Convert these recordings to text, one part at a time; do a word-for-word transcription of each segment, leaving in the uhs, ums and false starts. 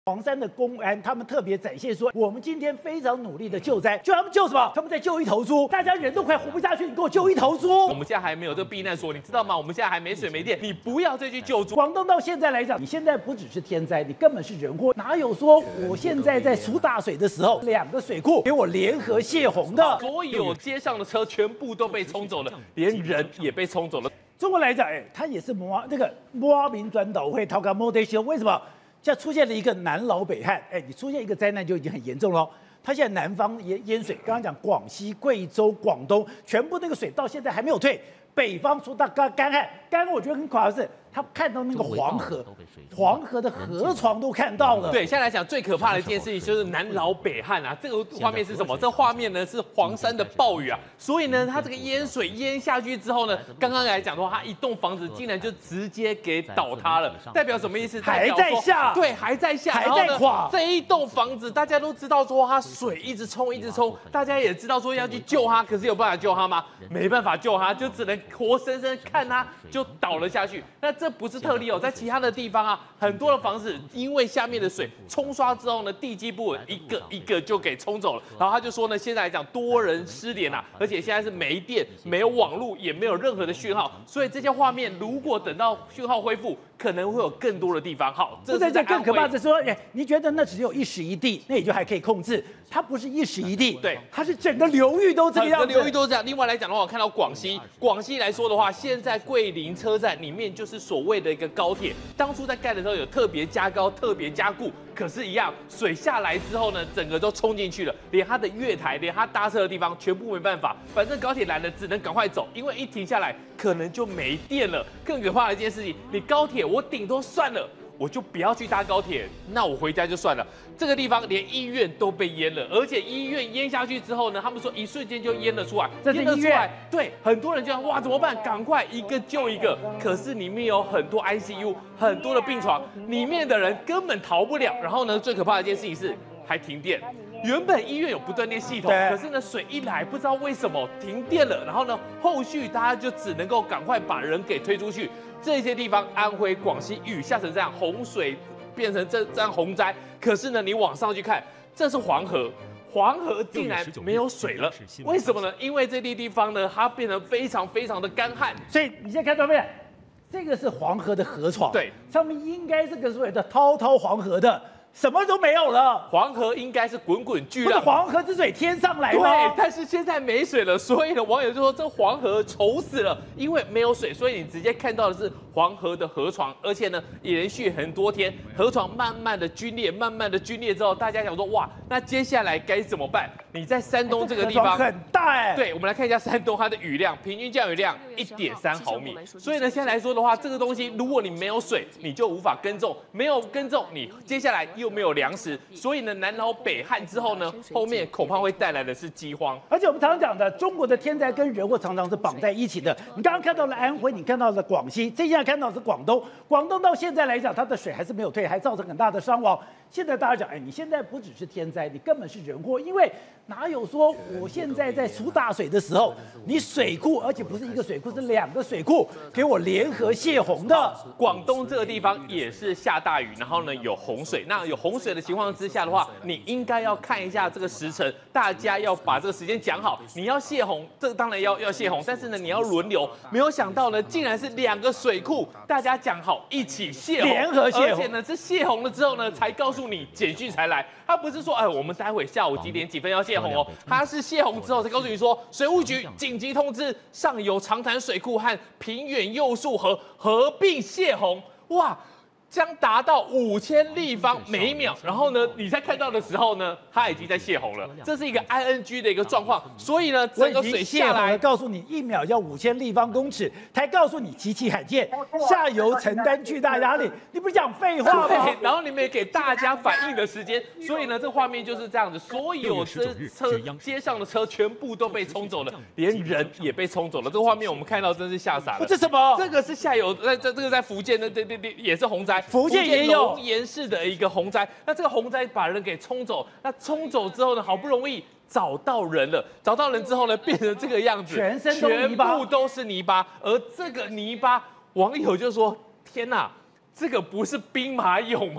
黄山的公安，他们特别展现说，我们今天非常努力的救灾，就他们救什么？他们在救一头猪，大家人都快活不下去，你给我救一头猪。 我们现在还没有这个避难所，你知道吗？我们现在还没水没电，你不要再去救猪。 广东到现在来讲，你现在不只是天灾，你根本是人祸，哪有说我现在在出大水的时候，两个水库给我联合泄洪的？ 所有街上的车全部都被冲走了，连人也被冲走了。 中国来讲，哎，它也是摩那个摩民转导会，讨个摩德修，为什么？现在出现了一个南老北旱，哎，你出现一个灾难就已经很严重了。它现在南方淹淹水，刚刚讲广西、贵州、广东，全部那个水到现在还没有退。北方出到干干旱，干旱我觉得很可怕的是，他看到那个黄河，黄河的河床都看到了。 对，现在来讲最可怕的一件事情就是南老北旱啊，这个画面是什么？这画面呢是黄山的暴雨啊，所以呢，它这个淹水淹下去之后呢，刚刚来讲的话，它一栋房子竟然就直接给倒塌了，代表什么意思？ 还在下， 对，还在下， 还在垮。 这一栋房子大家都知道说它水一直冲，一直冲，大家也知道说要去救它，可是有办法救它吗？没办法救它，就只能活生生看它就倒了下去。那这不是特例哦，在其他的地方啊，很多的房子因为下面的水冲刷之后呢，地基不稳，一个一个就给冲走了。然后他就说呢，现在来讲多人失联啊，而且现在是没电、没有网络，也没有任何的讯号，所以这些画面如果等到讯号恢复，可能会有更多的地方。好， 这是在更可怕的说，哎，你觉得那只有一时一地，那也就还可以控制，它不是一时一地， 对， 它是整个流域都这个样子， 整个流域都这样。另外来讲的话，我看到广西，广西来说的话，现在桂林车站里面就是所谓的一个高铁，当初在盖的时候有特别加高、特别加固，可是，一样水下来之后呢，整个都冲进去了，连它的月台、连它搭车的地方全部没办法。反正高铁来了，只能赶快走，因为一停下来可能就没电了。更可怕的一件事情，你高铁我顶多算了。我就不要去搭高铁，那我回家就算了。这个地方连医院都被淹了，而且医院淹下去之后呢，他们说一瞬间就淹了出来， 这是医院。 对，很多人就想哇怎么办？赶快一个救一个。可是里面有很多 I C U， 很多的病床，里面的人根本逃不了。然后呢，最可怕的一件事情是还停电。原本医院有不断电系统，可是呢水一来，不知道为什么停电了。然后呢，后续大家就只能够赶快把人给推出去。这些地方，安徽、广西雨下成这样，洪水变成这这样洪灾。可是呢，你往上去看，这是黄河，黄河竟然没有水了，为什么呢？因为这些地方呢，它变得非常非常的干旱。 所以你现在看到没有？这个是黄河的河床， 对， 上面应该是个所谓的滔滔黄河的。什么都没有了， 黄河应该是滚滚巨浪， 不是黄河之水天上来吗？ 对，但是现在没水了，所以呢，网友就说这黄河丑死了，因为没有水，所以你直接看到的是黄河的河床，而且呢，也连续很多天，河床慢慢的龟裂，慢慢的龟裂之后，大家想说哇，那接下来该怎么办？你在山东这个地方很大哎， 对，我们来看一下山东它的雨量，平均降雨量一点三毫米，所以呢，现在来说的话，这个东西如果你没有水，你就无法耕种，没有耕种，你接下来又没有粮食，所以呢，南老北旱之后呢，后面恐怕会带来的是饥荒。 而且我们常常讲的，中国的天灾跟人祸常常是绑在一起的。你刚刚看到了安徽，你看到了广西，这现在看到的是广东。广东到现在来讲，它的水还是没有退，还造成很大的伤亡。现在大家讲，哎，你现在不只是天灾，你根本是人祸，因为哪有说我现在在出大水的时候，你水库，而且不是一个水库，是两个水库给我联合泄洪的。 广东这个地方也是下大雨，然后呢有洪水。那有洪水的情况之下的话，你应该要看一下这个时辰，大家要把这个时间讲好。你要泄洪，这当然要要泄洪，但是呢你要轮流。没有想到呢，竟然是两个水库，大家讲好一起泄洪， 联合泄洪， 而且呢是泄洪了之后呢，才告诉你简讯才来。他不是说哎我们待会下午几点几分要泄洪哦，他是泄洪之后才告诉你说，水务局紧急通知上游长潭水库和平远幼树河合并泄洪，哇！将达到五千立方每秒，然后呢，你在看到的时候呢，它已经在泄洪了，这是一个 I N G 的一个状况，所以呢，整个水下来， 告诉你一秒要五千立方公尺，才告诉你极其罕见，下游承担巨大压力，你不是讲废话吗？ 然后你们也给大家反应的时间，所以呢，这画面就是这样子，所有的车街上的车全部都被冲走了，连人也被冲走了，这个画面我们看到真是吓傻了。 这什么？ 这个是下游，在这这个在福建的，对对对，也是洪灾。 福建也有龙岩市的一个洪灾，那这个洪灾把人给冲走，那冲走之后呢，好不容易找到人了，找到人之后呢，变成这个样子， 全身都泥巴， 全部都是泥巴，而这个泥巴，网友就说：天哪！这个不是兵马俑吗？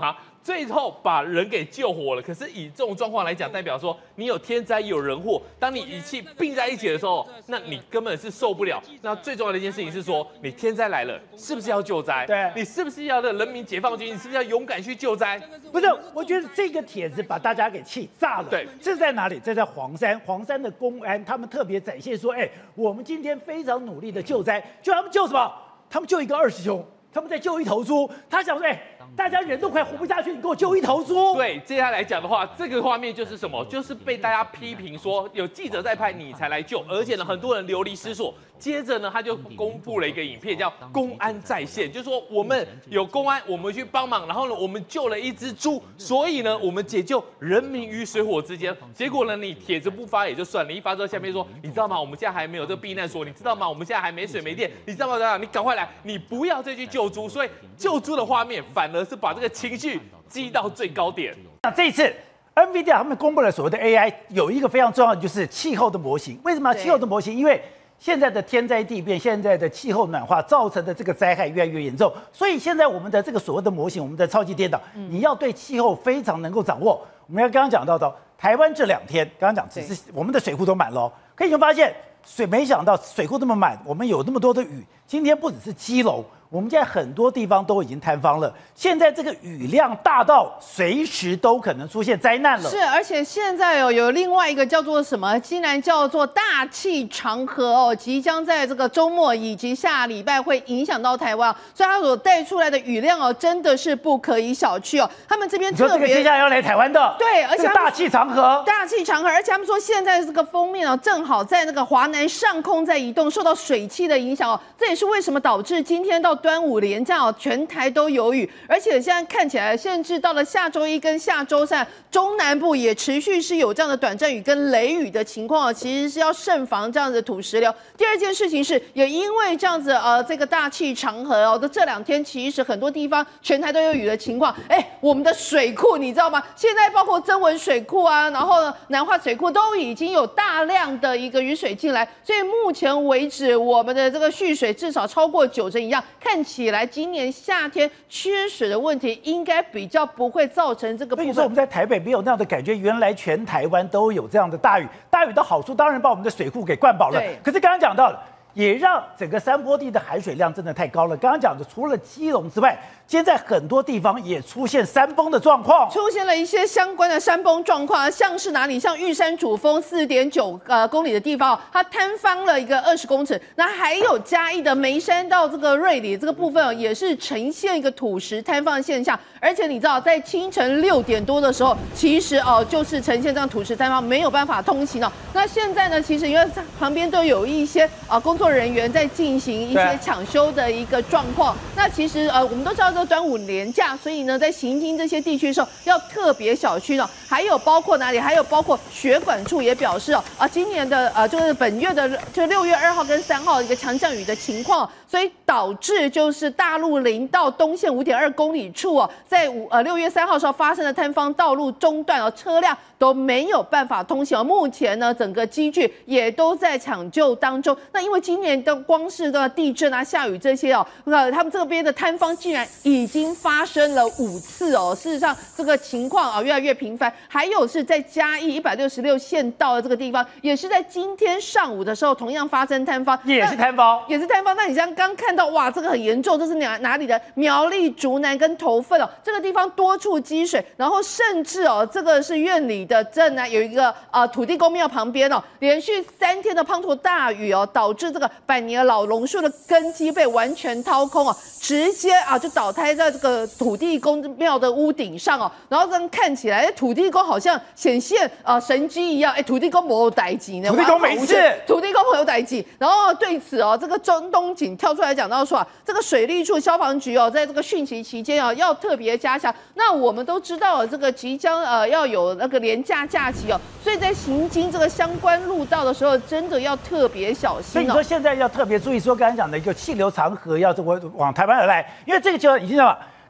最后把人给救活了。可是以这种状况来讲，代表说你有天灾也有人祸，当你仪器并在一起的时候，那你根本是受不了。那最重要的一件事情是说，你天灾来了，是不是要救灾？ 对， 你是不是要的人民解放军？你是不是要勇敢去救灾？ 不是，我觉得这个帖子把大家给气炸了。 对， 这在哪里？这在黄山，黄山的公安他们特别展现说，哎，我们今天非常努力的救灾，就他们救什么？他们救一个二师兄。他们在救一头猪，他想说，哎，大家人都快活不下去，你给我救一头猪。 对，接下来讲的话，这个画面就是什么？就是被大家批评说有记者在拍，你才来救，而且呢，很多人流离失所。接着呢，他就公布了一个影片，叫“公安在线”，就是说我们有公安，我们去帮忙，然后呢，我们救了一只猪，所以呢，我们解救人民于水火之间。结果呢，你帖子不发也就算了，一发之后下面说，你知道吗？我们现在还没有这个避难所，你知道吗？我们现在还没水没电，你知道吗？你赶快来，你不要再去救猪。所以救猪的画面反而是把这个情绪激到最高点。 那这一次 ，NVIDIA 他们公布了所谓的 A I， 有一个非常重要的就是气候的模型。为什么气候的模型？因为现在的天灾地变，现在的气候暖化造成的这个灾害越来越严重，所以现在我们的这个所谓的模型，我们的超级电脑，你要对气候非常能够掌握。我们要刚刚讲到的，台湾这两天，刚刚讲只是我们的水库都满了，可以就发现水，没想到水库这么满，我们有那么多的雨。今天不只是基隆，我们现在很多地方都已经坍方了。现在这个雨量大到随时都可能出现灾难了。 是，而且现在有有另外一个叫做什么，竟然叫做大气长河哦，即将在这个周末以及下礼拜会影响到台湾，所以它所带出来的雨量哦，真的是不可以小觑哦。他们这边特别， 你说这个接下来要来台湾的， 对，而且大气长河， 大气长河，而且他们说现在这个封面哦，正好在那个华南上空在移动，受到水汽的影响哦，这也是为什么导致今天到端午连假哦，全台都有雨，而且现在看起来，甚至到了下周一跟下周三，中南部也持续是有这样的短暂雨跟雷雨的情况哦，其实是要慎防这样子的土石流。第二件事情是，也因为这样子呃，这个大气长河哦的这两天，其实很多地方全台都有雨的情况。哎，我们的水库你知道吗？现在包括曾文水库啊，然后呢南化水库都已经有大量的一个雨水进来，所以目前为止，我们的这个蓄水至少超过九成以上，看起来今年夏天缺水的问题应该比较不会造成这个部分。 所以说我们在台北没有那样的感觉，原来全台湾都有这样的大雨。大雨的好处当然把我们的水库给灌饱了，可是刚刚讲到了，也让整个山坡地的海水量真的太高了。刚刚讲的除了基隆之外，现在很多地方也出现山崩的状况， 出现了一些相关的山崩状况，像是哪里？像玉山主峰四点九呃公里的地方，它坍方了一个二十公尺。那还有嘉义的梅山到这个瑞里这个部分哦，也是呈现一个土石坍方的现象。而且你知道，在清晨六点多的时候，其实哦就是呈现这样土石坍方，没有办法通行哦。那现在呢，其实因为旁边都有一些啊工作人员在进行一些抢修的一个状况。那其实呃，我们都知道这个端午连假，所以呢，在行经这些地区的时候，要特别小心哦。还有包括哪里？还有包括水管处也表示哦，啊，今年的呃，就是本月的就六月二号跟三号一个强降雨的情况，所以导致就是大陆林到东线五点二公里处哦，在五呃六月三号时候发生的坍方道路中断哦，车辆都没有办法通行哦。目前呢，整个机具也都在抢救当中。那因为今年的光是的地震啊、下雨这些哦，呃，他们这边的坍方竟然已经发生了五次哦。事实上，这个情况啊越来越频繁。还有是在嘉义一百六十六县道的这个地方，也是在今天上午的时候同样发生坍方， 也是坍方， 也是坍方。那你像刚看到哇，这个很严重，这是哪哪里的？苗栗竹南跟头份哦，这个地方多处积水，然后甚至哦，这个是院里的镇呢有一个呃土地公庙旁边哦，连续三天的滂沱大雨哦，导致这个百年老榕树的根基被完全掏空哦，直接啊就倒塌在这个土地公庙的屋顶上哦，然后这样看起来，土地公好像显现呃神迹一样，哎，土地公没有代志呢， 土地公没事， 土地公没有代志。然后对此哦，这个中东锦跳出来讲到说啊，这个水利处消防局哦，在这个汛期期间啊，要特别加强。那我们都知道，这个即将呃要有那个连假假期哦，所以在行经这个相关路道的时候，真的要特别小心哦。 所以你说现在要特别注意，说刚才讲的一个气流长河要往往台湾而来，因为这个就已经知道。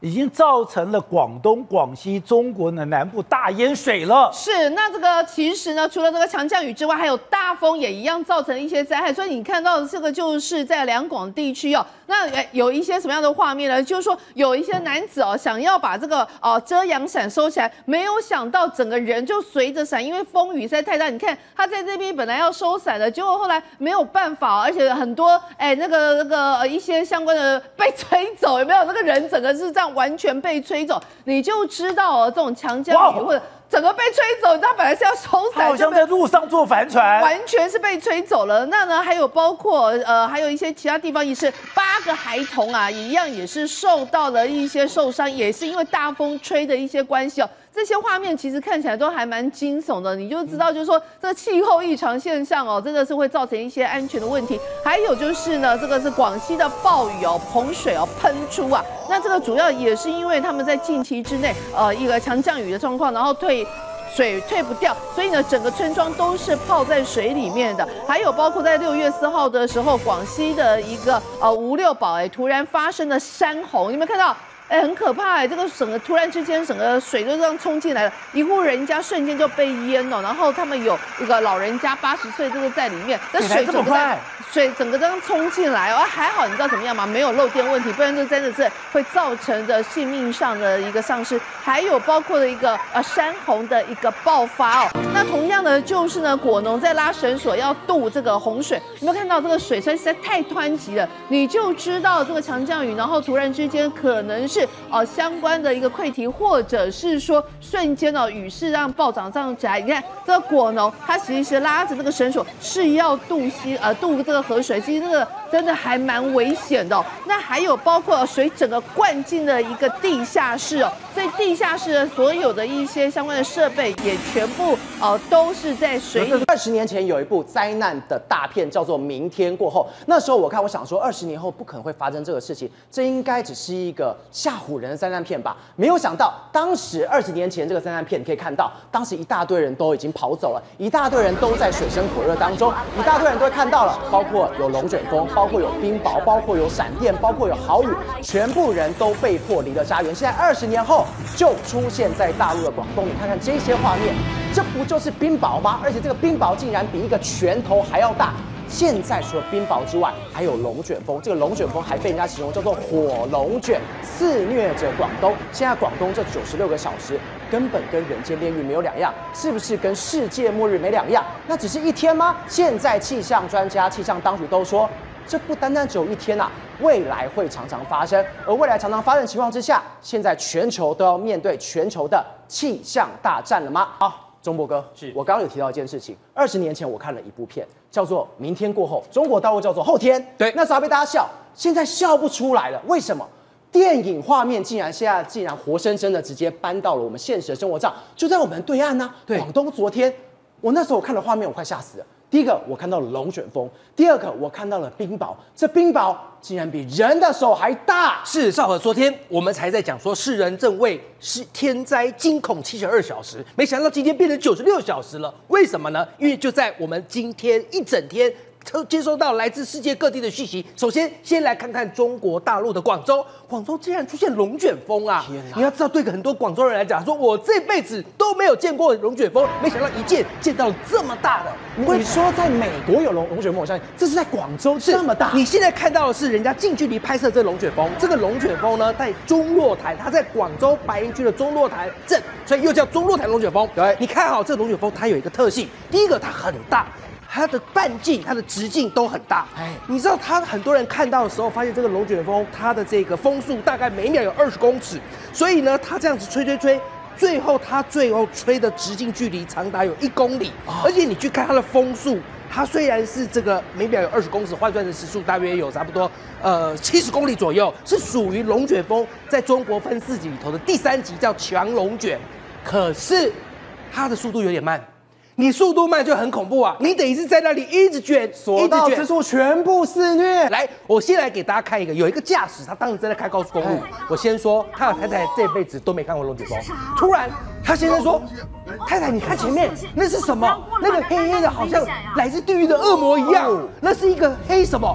已经造成了广东、广西、中国的南部大淹水了。 是，那这个其实呢，除了这个强降雨之外，还有大风也一样造成一些灾害。所以你看到的这个就是在两广地区哦，那有一些什么样的画面呢？就是说有一些男子哦，想要把这个哦遮阳伞收起来，没有想到整个人就随着伞，因为风雨实在太大。你看他在这边本来要收伞的，结果后来没有办法，而且很多哎那个那个一些相关的被吹走，有没有？那个人整个是这样完全被吹走，你就知道哦，这种强降雨或者整个被吹走，他本来是要收伞， 好像在路上坐帆船， 完全是被吹走了。那呢，还有包括呃，还有一些其他地方也是八个孩童啊，一样也是受到了一些受伤，也是因为大风吹的一些关系哦。这些画面其实看起来都还蛮惊悚的，你就知道，就是说这个气候异常现象哦，真的是会造成一些安全的问题。还有就是呢，这个是广西的暴雨哦，洪水哦喷出啊，那这个主要也是因为他们在近期之内呃一个强降雨的状况，然后退。水退不掉，所以呢，整个村庄都是泡在水里面的。还有包括在六月四号的时候，广西的一个呃五六堡哎，突然发生了山洪，你有没有看到？哎，很可怕哎！这个整个突然之间，整个水就这样冲进来了，一户人家瞬间就被淹了。然后他们有一个老人家八十岁，就是在里面，那水整个在水整个这样冲进来，哦，还好，你知道怎么样吗？没有漏电问题，不然就真的是会造成的性命上的一个丧失。还有包括了一个呃山洪的一个爆发哦。那同样的就是呢，果农在拉绳索要渡这个洪水，有没有看到这个水实在太湍急了？你就知道这个强降雨，然后突然之间可能是。呃，相关的一个溃堤，或者是说瞬间哦，雨势让暴涨上起来。你看这个果农，他其实拉着这个绳索是要渡溪呃渡这个河水，其实这个真的还蛮危险的哦。那还有包括水整个灌进了一个地下室哦，所以地下室的所有的一些相关的设备也全部呃都是在水里。 二十年前有一部灾难的大片叫做《明天过后》，那时候我看我想说，二十年后不可能会发生这个事情，这应该只是一个吓唬人的灾难片吧？没有想到，当时二十年前这个灾难片，你可以看到，当时一大堆人都已经跑走了，一大堆人都在水深火热当中，一大堆人都会看到了，包括有龙卷风，包括有冰雹，包括有闪电，包括有豪雨，全部人都被迫离了家园。现在二十年后，就出现在大陆的广东，你看看这些画面，这不就是冰雹吗？而且这个冰雹竟然比一个拳头还要大。现在除了冰雹之外，还有龙卷风。这个龙卷风还被人家形容叫做火龙卷，肆虐着广东。现在广东这九十六个小时根本跟人间炼狱没有两样，是不是跟世界末日没两样？那只是一天吗？现在气象专家、气象当局都说，这不单单只有一天啊，未来会常常发生。而未来常常发生的情况之下，现在全球都要面对全球的气象大战了吗？好。钟博哥，是我刚刚有提到一件事情。二十年前我看了一部片，叫做《明天过后》，中国大陆叫做后天。对，那时候还被大家笑，现在笑不出来了。为什么？电影画面竟然现在竟然活生生的直接搬到了我们现实的生活上，就在我们对岸呢、啊。对，广东昨天，我那时候我看了画面，我快吓死了。第一个，我看到了龙卷风；第二个，我看到了冰雹。这冰雹竟然比人的手还大。 是少和，昨天我们才在讲说世人正为是天灾惊恐七十二小时，没想到今天变成九十六小时了。为什么呢？因为就在我们今天一整天。接收到来自世界各地的讯息。首先，先来看看中国大陆的广州，广州竟然出现龙卷风啊！你要知道，对很多广州人来讲，说我这辈子都没有见过龙卷风，没想到一见见到了这么大的。 你说在美国有龙龙卷风，我相信这是在广州这么大。 你现在看到的是人家近距离拍摄这龙卷风，这个龙卷风呢在中洛台，它在广州白云区的中洛台镇，所以又叫中洛台龙卷风。对，你看好这个龙卷风，它有一个特性，第一个它很大。它的半径、它的直径都很大，哎，你知道，它很多人看到的时候，发现这个龙卷风，它的这个风速大概每秒有二十公尺，所以呢，它这样子吹吹吹，最后它最后吹的直径距离长达有一公里，而且你去看它的风速，它虽然是这个每秒有二十公尺，换算的时速大约有差不多呃七十公里左右，是属于龙卷风在中国分四级里头的第三级，叫强龙卷，可是它的速度有点慢。你速度慢就很恐怖啊！你等于是在那里一直卷， 所到之处全部肆虐。 来，我先来给大家看一个，有一个驾驶，他当时正在开高速公路。我先说，他的太太这辈子都没看过龙卷风。突然，他先生说：“太太，你看前面那是什么？那个黑黑的，好像来自地狱的恶魔一样。那是一个黑什么？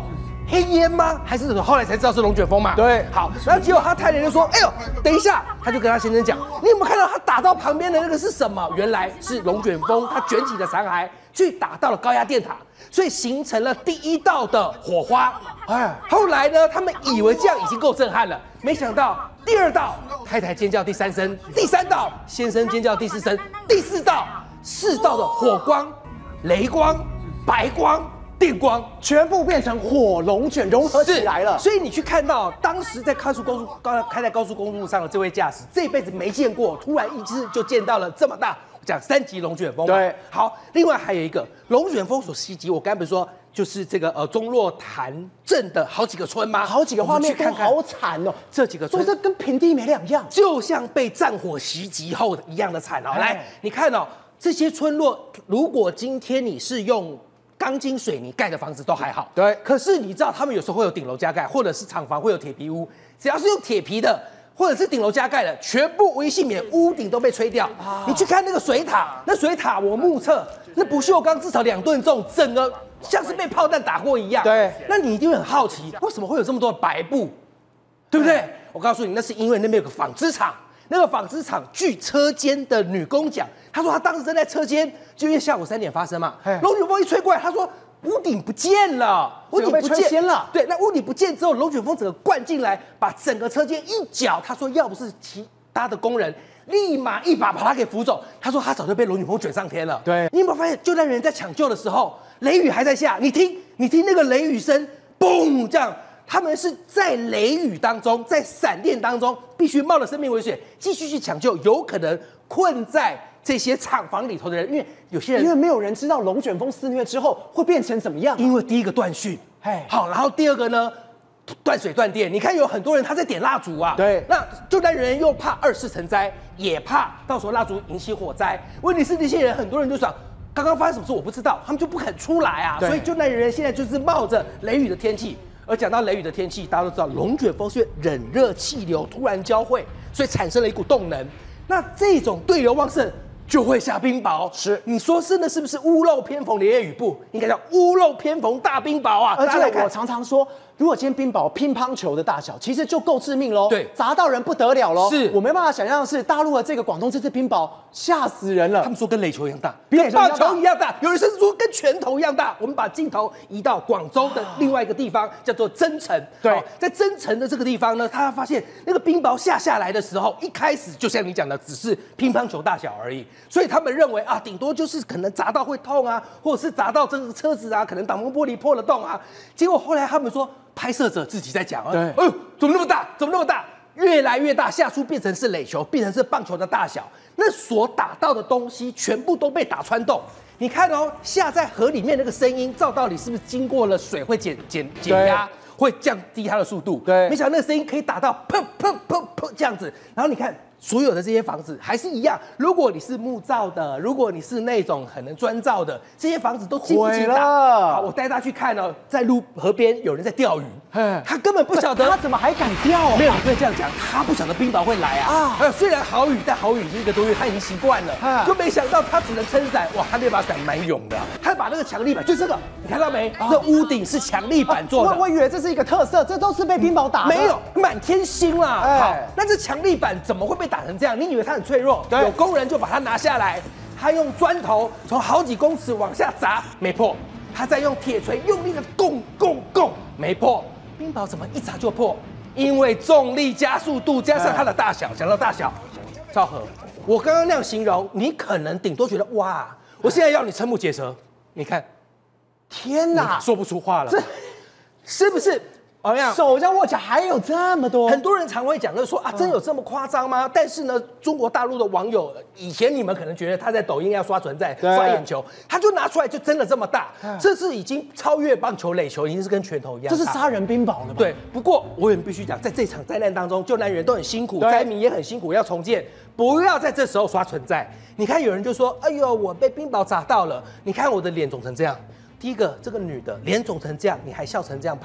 黑烟吗？还是后来才知道是龙卷风嘛？ 对， 好，然后结果他太太就说：“哎呦，等一下！”他就跟他先生讲：“你有没有看到他打到旁边的那个是什么？原来是龙卷风，它卷起的残骸去打到了高压电塔，所以形成了第一道的火花。哎，后来呢，他们以为这样已经够震撼了，没想到第二道太太尖叫第三声，第三道先生尖叫第四声，第四道四道的火光、雷光、白光。”电光全部变成火龙卷融合起来了， 所以你去看到当时在高速公路高开在高速公路上的这位驾驶，这辈子没见过，突然一次就见到了这么大，讲三级龙卷风。 对， 好，另外还有一个龙卷风所袭击，我刚才不是说就是这个呃中洛潭镇的好几个村吗？ 好几个画面都好惨哦， 这几个村都是跟平地没两样， 就像被战火袭击后一样的惨哦。来，你看哦，这些村落，如果今天你是用钢筋水泥盖的房子都还好， 对。 可是你知道，他们有时候会有顶楼加盖，或者是厂房会有铁皮屋，只要是用铁皮的，或者是顶楼加盖的，全部无一幸免，屋顶都被吹掉。啊、你去看那个水塔，那水塔我目测，那不锈钢至少两吨重，整个像是被炮弹打过一样。 对。 那你一定会很好奇，为什么会有这么多的白布，对不对？嗯、我告诉你，那是因为那边有个纺织厂。那个纺织厂据车间的女工讲，她说她当时正在车间，就因为下午三点发生嘛，龙卷风一吹过来，她说屋顶不见了， 屋顶被吹掀了。 对，那屋顶不见之后，龙卷风整个灌进来，把整个车间一搅。她说要不是其他的工人立马一把把她给扶走，她说她早就被龙卷风卷上天了。 对， 你有没有发现，就在人在抢救的时候，雷雨还在下，你听，你听那个雷雨声，嘣这样。他们是在雷雨当中，在闪电当中，必须冒着生命危险继续去抢救，有可能困在这些厂房里头的人，因为有些人因为没有人知道龙卷风肆虐之后会变成怎么样、啊。 因为第一个断讯，哎，好，然后第二个呢，断水断电。你看有很多人他在点蜡烛啊， 对， 那救灾人员又怕二次成灾，也怕到时候蜡烛引起火灾。问题是那些人，很多人就想。刚刚发生什么事我不知道，他们就不肯出来啊，所以救灾人员现在就是冒着雷雨的天气。而讲到雷雨的天气，大家都知道，龙卷风是冷热气流突然交汇，所以产生了一股动能。那这种对流旺盛就会下冰雹。 是， 你说真的是不是屋漏偏逢连夜雨布？应该叫屋漏偏逢大冰雹啊！ 而且我常常说，如果今天冰雹乒乓球的大小，其实就够致命喽。 对， 砸到人不得了喽。 是我没办法想象的是，大陆的这个广东这次冰雹吓死人了。 他们说跟垒球一样大， 跟棒球一样大，有人甚至说跟拳头一样大。我们把镜头移到广州的另外一个地方，叫做增城。 对， 在增城的这个地方呢，他发现那个冰雹下下来的时候，一开始就像你讲的，只是乒乓球大小而已，所以他们认为啊，顶多就是可能砸到会痛啊，或者是砸到这个车子啊，可能挡风玻璃破了洞啊。结果后来他们说。拍摄者自己在讲啊， 对， 哎呦，怎么那么大？怎么那么大？越来越大，下出变成是垒球，变成是棒球的大小。那所打到的东西全部都被打穿洞。你看哦，下在河里面那个声音，照道理是不是经过了水会减减减压，会降低它的速度？ 对， 没想到那个声音可以打到砰砰砰砰这样子。然后你看。所有的这些房子还是一样，如果你是木造的，如果你是那种可能砖造的，这些房子都经不起打。好，我带他去看哦，在路河边有人在钓鱼，他根本不晓得他怎么还敢钓啊？ 没有，你可以这样讲，他不晓得冰雹会来啊。啊，呃，虽然好雨，但好雨已经一个多月，他已经习惯了，就没想到他只能撑伞。哇，他那把伞蛮勇的，他把那个强力板，就这个，你看到没？这屋顶是强力板做的。 我我以为这是一个特色，这都是被冰雹打的。 没有，满天星啦。好，那这强力板怎么会被打成这样？你以为它很脆弱？有工人就把它拿下来，他用砖头从好几公尺往下砸，没破。他再用铁锤用力的拱拱拱，没破。冰雹怎么一砸就破？因为重力加速度加上它的大小。讲到大小，赵和，我刚刚那样形容，你可能顶多觉得哇，我现在要你瞠目结舌。你看， 天哪， 说不出话了，这是不是？哦呀， 手这样握起来还有这么多， 很多人常会讲，就是说啊，真有这么夸张吗？但是呢，中国大陆的网友，以前你们可能觉得他在抖音要刷存在、刷眼球，他就拿出来就真的这么大，这是已经超越棒球、垒球，已经是跟拳头一样。 这是杀人冰雹了吧？ 对，不过我也必须讲，在这场灾难当中，救难人都很辛苦，灾民也很辛苦，要重建，不要在这时候刷存在。你看有人就说，哎呦，我被冰雹砸到了，你看我的脸肿成这样。第一个，这个女的脸肿成这样，你还笑成这样拍，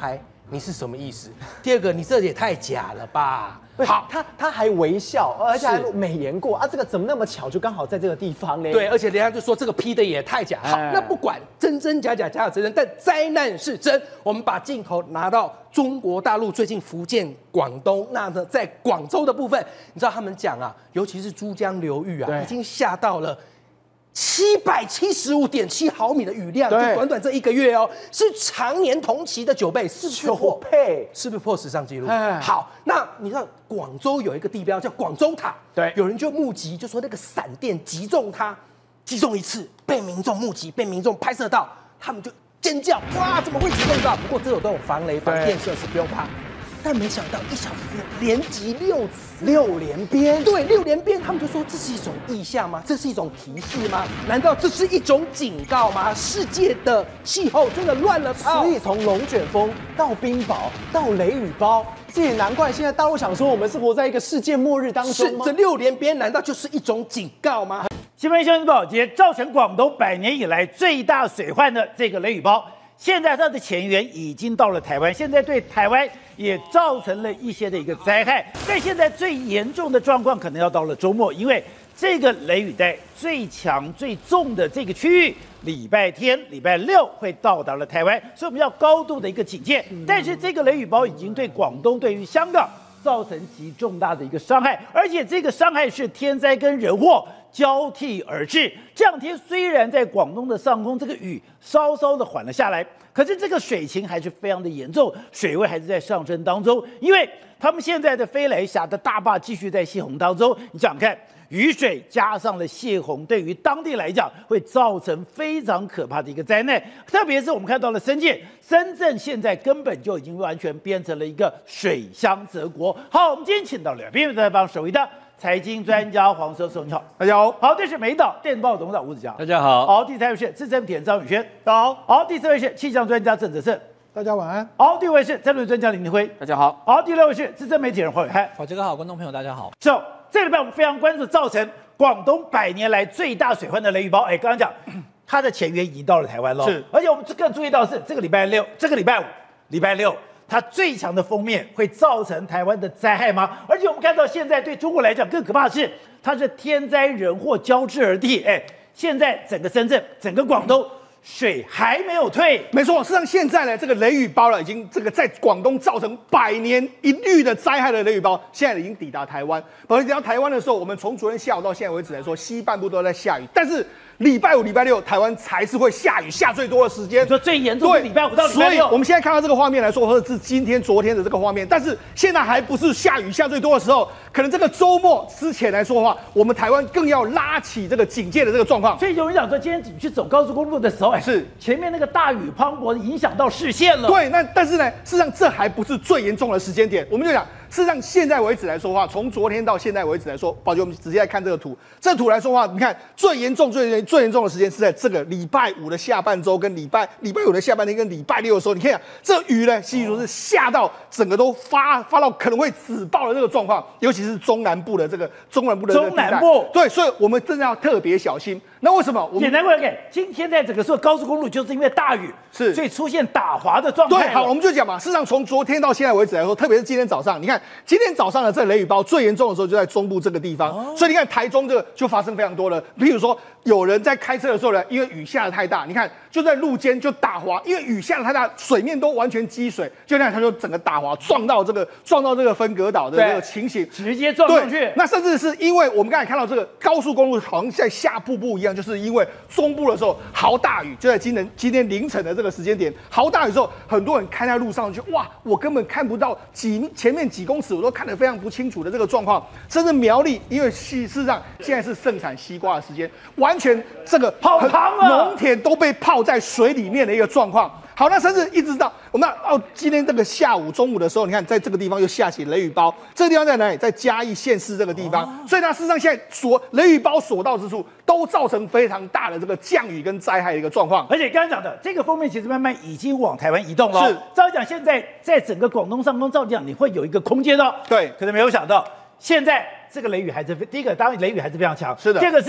你是什么意思？第二个，你这也太假了吧？ 好，他他还微笑，而且还美言过啊，这个怎么那么巧，就刚好在这个地方嘞？ 对，而且人家就说这个 P 的也太假。好，那不管真真假假，假假真真，但灾难是真。我们把镜头拿到中国大陆，最近福建、广东，那呢，在广州的部分，你知道他们讲啊，尤其是珠江流域啊，已经下到了七百七十五点七毫米的雨量，就短短这一个月哦，是常年同期的九倍，是不是破？ 倍， 是不是破史上纪录？好，那你知道广州有一个地标叫广州塔， 对， 有人就目击，就说那个闪电击中它，击中一次，被民众目击，被民众拍摄到，他们就尖叫，哇，怎么会击中到？不过这有都有防雷防电设施，不用怕。但没想到一小时连击六次， 六连鞭， 对，六连鞭，他们就说这是一种意象吗？这是一种提示吗？难道这是一种警告吗？世界的气候真的乱了套。 所以从龙卷风到冰雹到雷雨包，这也难怪现在大陆想说我们是活在一个世界末日当中吗？ 是，这六连鞭难道就是一种警告吗？ 新闻消息报节造成广东百年以来最大水患的这个雷雨包，现在它的前缘已经到了台湾，现在对台湾也造成了一些的一个灾害。但现在最严重的状况可能要到了周末，因为这个雷雨带最强最重的这个区域，礼拜天、礼拜六会到达了台湾，所以我们要高度的一个警戒。但是这个雷雨包已经对广东、对于香港造成极重大的一个伤害，而且这个伤害是天灾跟人祸交替而至。这两天虽然在广东的上空这个雨稍稍的缓了下来，可是这个水情还是非常的严重，水位还是在上升当中。因为他们现在的飞来峡的大坝继续在泄洪当中，你想想看，雨水加上了泄洪，对于当地来讲会造成非常可怕的一个灾难。特别是我们看到了深圳，深圳现在根本就已经完全变成了一个水乡泽国。好，我们今天请到了边采访首位的财经专家黄教授，你好， 大家好。 好，这是美岛电子报董事长吴子嘉， 大家好。 好，第三位是资深体人张宇轩，大家好。好，第四位是气象专家郑泽胜， 大家晚安。 好，第五位是战略专家林明辉， 大家好。 好，第六位是资深媒体人黄伟汉。 好，这个好，观众朋友大家好。 So， 这个礼拜我们非常关注造成广东百年来最大水患的雷雨包。哎，刚刚讲它的前缘已经到了台湾了， 是。 而且我们更注意到的是，这个礼拜六、这个礼拜五、礼拜六，它最强的锋面会造成台湾的灾害吗？而且我们看到现在对中国来讲更可怕的是，它是天灾人祸交织而地。哎，现在整个深圳、整个广东水还没有退。 没错，事实上现在呢，这个雷雨包了，已经这个在广东造成百年一遇的灾害的雷雨包，现在已经抵达台湾。而抵达台湾的时候，我们从昨天下午到现在为止来说，西半部都在下雨，但是礼拜五、礼拜六台湾才是会下雨下最多的时间。 你说最严重的礼拜五到礼拜六， 所以我们现在看到这个画面来说，或者是今天、昨天的这个画面，但是现在还不是下雨下最多的时候，可能这个周末之前来说的话，我们台湾更要拉起这个警戒的这个状况。 所以有人讲说，今天你去走高速公路的时候，哎，是前面那个大雨磅礴，影响到视线了。 对，那但是呢，事实上这还不是最严重的时间点，我们就讲。事实上，现在为止来说的话，从昨天到现在为止来说，宝姐，我们直接来看这个图。这图来说的话，你看最严重、最严最严重的时间是在这个礼拜五的下半周，跟礼拜礼拜五的下半天，跟礼拜六的时候，你看这雨呢，细说是下到整个都发发到可能会紫爆的这个状况，尤其是中南部的这个中南部的这个中南部， 对，所以我们真的要特别小心。那为什么？ 也难怪给今天在整个所有高速公路，就是因为大雨， 是所以出现打滑的状态。 对，好，我们就讲嘛。事实上，从昨天到现在为止来说，特别是今天早上，你看今天早上的这个雷雨包最严重的时候就在中部这个地方，哦、所以你看台中这个就发生非常多了。比如说有人在开车的时候呢，因为雨下的太大，你看就在路肩就打滑，因为雨下的太大，水面都完全积水，就那样它就整个打滑，撞到这个撞到这个分隔岛的这个情形， 直接撞上去。 那甚至是因为我们刚才看到这个高速公路好像在下瀑布一样，就是因为中部的时候豪大雨，就在今天今天凌晨的这个时间点，豪大雨之后，很多人开在路上就哇，我根本看不到几前面几公尺，我都看得非常不清楚的这个状况。甚至苗栗，因为事实上现在是盛产西瓜的时间，完全这个泡汤了， 农田都被泡在水里面的一个状况。好，那甚至一直到我们到今天这个下午中午的时候，你看在这个地方又下起雷雨包，这个地方在哪里？在嘉义县市这个地方，哦、所以它事实上现在所雷雨包所到之处，都造成非常大的这个降雨跟灾害的一个状况。 而且刚刚讲的这个锋面其实慢慢已经往台湾移动了。是，照理讲现在在整个广东上空，照理讲你会有一个空间的。 对， 可是没有想到现在这个雷雨还是第一个，当然雷雨还是非常强。 是的。 第二个是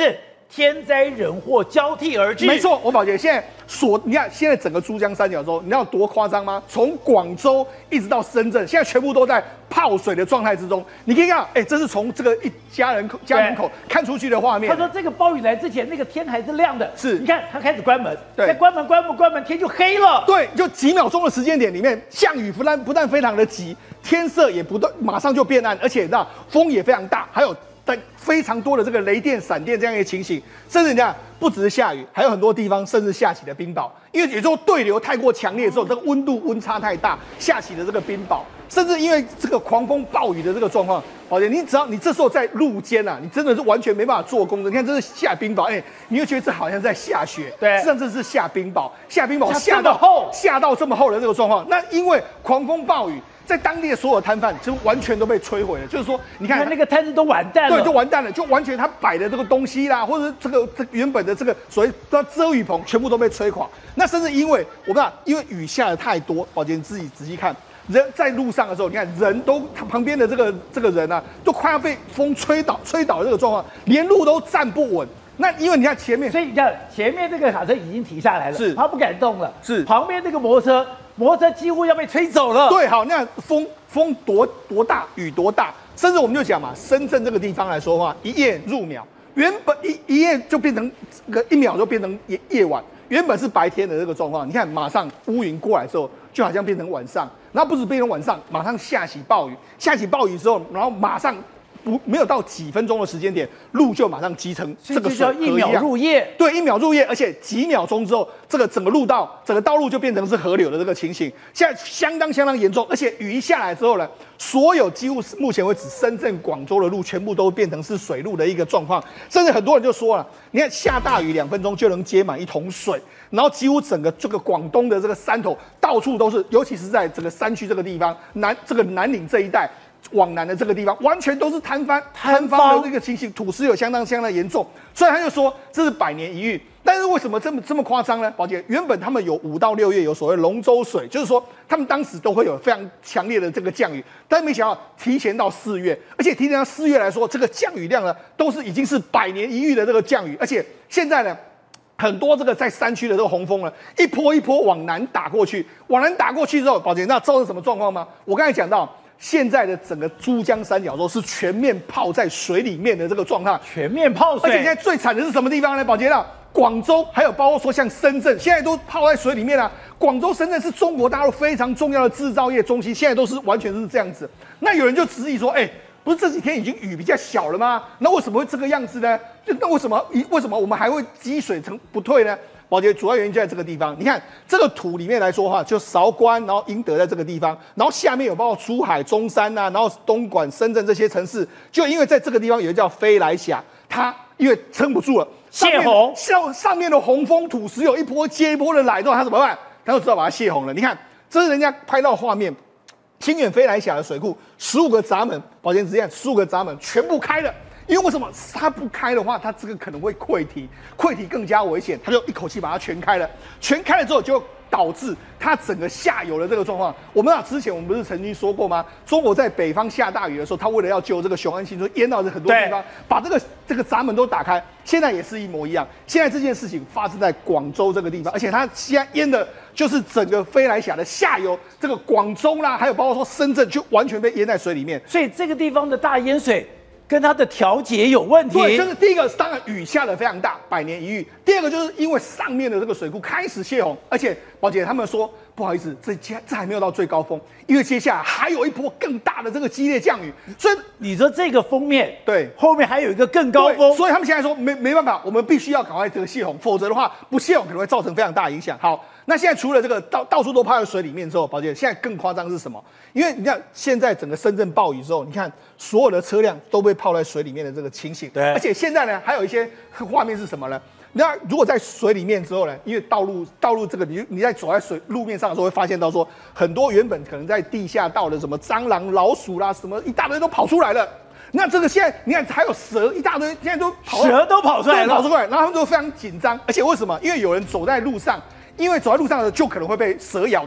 天灾人祸交替而至。 没错，我宝姐现在所你看现在整个珠江三角洲，你知道多夸张吗？从广州一直到深圳，现在全部都在泡水的状态之中。你可以看到，哎，这是从这个一家人口家门口看出去的画面。 他说这个暴雨来之前，那个天还是亮的， 是你看他开始关门， 对， 再关门关门关门，天就黑了。 对，就几秒钟的时间点里面，降雨不但不但非常的急，天色也不断马上就变暗，而且那风也非常大，还有但非常多的这个雷电、闪电这样一个情形，甚至你看，不只是下雨，还有很多地方甚至下起了冰雹，因为有时候对流太过强烈之后，这个温度温差太大，下起了这个冰雹，甚至因为这个狂风暴雨的这个状况，宝姐，你只要你这时候在路肩啊，你真的是完全没办法做工的。你看这是下冰雹，哎、欸，你会觉得这好像在下雪， 对， 甚至是下冰雹，下冰雹下到厚， 下到这么厚的这个状况，那因为狂风暴雨。在当地的所有摊贩就完全都被摧毁了，就是说，你看那个摊子都完蛋了， 对，就完蛋了，就完全他摆的这个东西啦，或者是这个这原本的这个所谓的遮雨棚，全部都被摧垮。那甚至因为我不知道，因为雨下的太多，宝姐你自己仔细看，人在路上的时候，你看人都旁边的这个这个人啊，都快要被风吹倒，吹倒的这个状况，连路都站不稳。那因为你看前面， 所以你看前面这个卡车已经停下来了， 是他不敢动了， 是旁边这个摩托车。摩托车几乎要被吹走了。 对，好，那风风多多大，雨多大，甚至我们就讲嘛，深圳这个地方来说的话，一夜入秒，原本一一夜就变成这个一秒就变成夜夜晚，原本是白天的这个状况，你看马上乌云过来之后，就好像变成晚上，然后不止变成晚上，马上下起暴雨，下起暴雨之后，然后马上。不，没有到几分钟的时间点，路就马上积成这个水一秒入夜。 对，一秒入夜，而且几秒钟之后，这个整个路道、整个道路就变成是河流的这个情形，现在相当相当严重。而且雨一下来之后呢，所有几乎是目前为止深圳、广州的路全部都变成是水路的一个状况，甚至很多人就说了，你看下大雨两分钟就能接满一桶水，然后几乎整个这个广东的这个山头到处都是，尤其是在整个山区这个地方，南这个南岭这一带。往南的这个地方完全都是坍方，坍方的这个情形，土石有相当相当严重，所以他就说这是百年一遇。但是为什么这么这么夸张呢？宝姐，原本他们有五到六月有所谓龙舟水，就是说他们当时都会有非常强烈的这个降雨，但是没想到提前到四月，而且提前到四月来说，这个降雨量呢都是已经是百年一遇的这个降雨，而且现在呢。很多这个在山区的这个洪峰呢，一波一波往南打过去，往南打过去之后，宝姐，那造成什么状况吗？我刚才讲到。现在的整个珠江三角洲是全面泡在水里面的这个状态， 全面泡水。 而且现在最惨的是什么地方呢？宝杰啊，广州还有包括说像深圳，现在都泡在水里面啊。广州、深圳是中国大陆非常重要的制造业中心，现在都是完全是这样子。那有人就质疑说，哎、欸，不是这几天已经雨比较小了吗？那为什么会这个样子呢？那为什么为什么我们还会积水成不退呢？宝洁主要原因就在这个地方，你看这个图里面来说的话，就韶关，然后英德在这个地方，然后下面有包括珠海、中山呐、啊，然后东莞、深圳这些城市，就因为在这个地方有一个叫飞来峡，它因为撑不住了， 泄洪， 上上面的洪峰土石有一波接一波的来之后，它怎么办？它就知道把它泄洪了。你看，这是人家拍到画面，清远飞来峡的水库，十五个闸门，宝洁直接十五个闸门全部开了。因为为什么它不开的话，它这个可能会溃堤，溃堤更加危险，它就一口气把它全开了，全开了之后就导致它整个下游的这个状况。我们啊，之前我们不是曾经说过吗？中国在北方下大雨的时候，它为了要救这个雄安新村，淹到很多地方，把这个这个闸门都打开。现在也是一模一样。现在这件事情发生在广州这个地方，而且它现在淹的就是整个飞来峡的下游，这个广州啦，还有包括说深圳，就完全被淹在水里面。 所以这个地方的大淹水。跟它的调节有问题。 对，这是第一个，当然雨下的非常大，百年一遇。第二个就是因为上面的这个水库开始泄洪，而且宝姐他们说不好意思，这这还没有到最高峰，因为接下来还有一波更大的这个激烈降雨。所以你说这个封面对， 后面还有一个更高峰， 所以他们现在说没没办法，我们必须要赶快这个泄洪，否则的话不泄洪可能会造成非常大的影响。好。那现在除了这个到到处都泡在水里面之后，宝姐现在更夸张是什么？因为你看现在整个深圳暴雨之后，你看所有的车辆都被泡在水里面的这个情形。 对， 而且现在呢，还有一些画面是什么呢？那如果在水里面之后呢，因为道路道路这个你你在走在水路面上的时候，会发现到说很多原本可能在地下道的什么蟑螂、老鼠啦，什么一大堆都跑出来了。那这个现在你看还有蛇一大堆，现在都跑蛇都跑出来了， 跑出来，然后他们就非常紧张。而且为什么？因为有人走在路上。因为走在路上的就可能会被蛇咬到，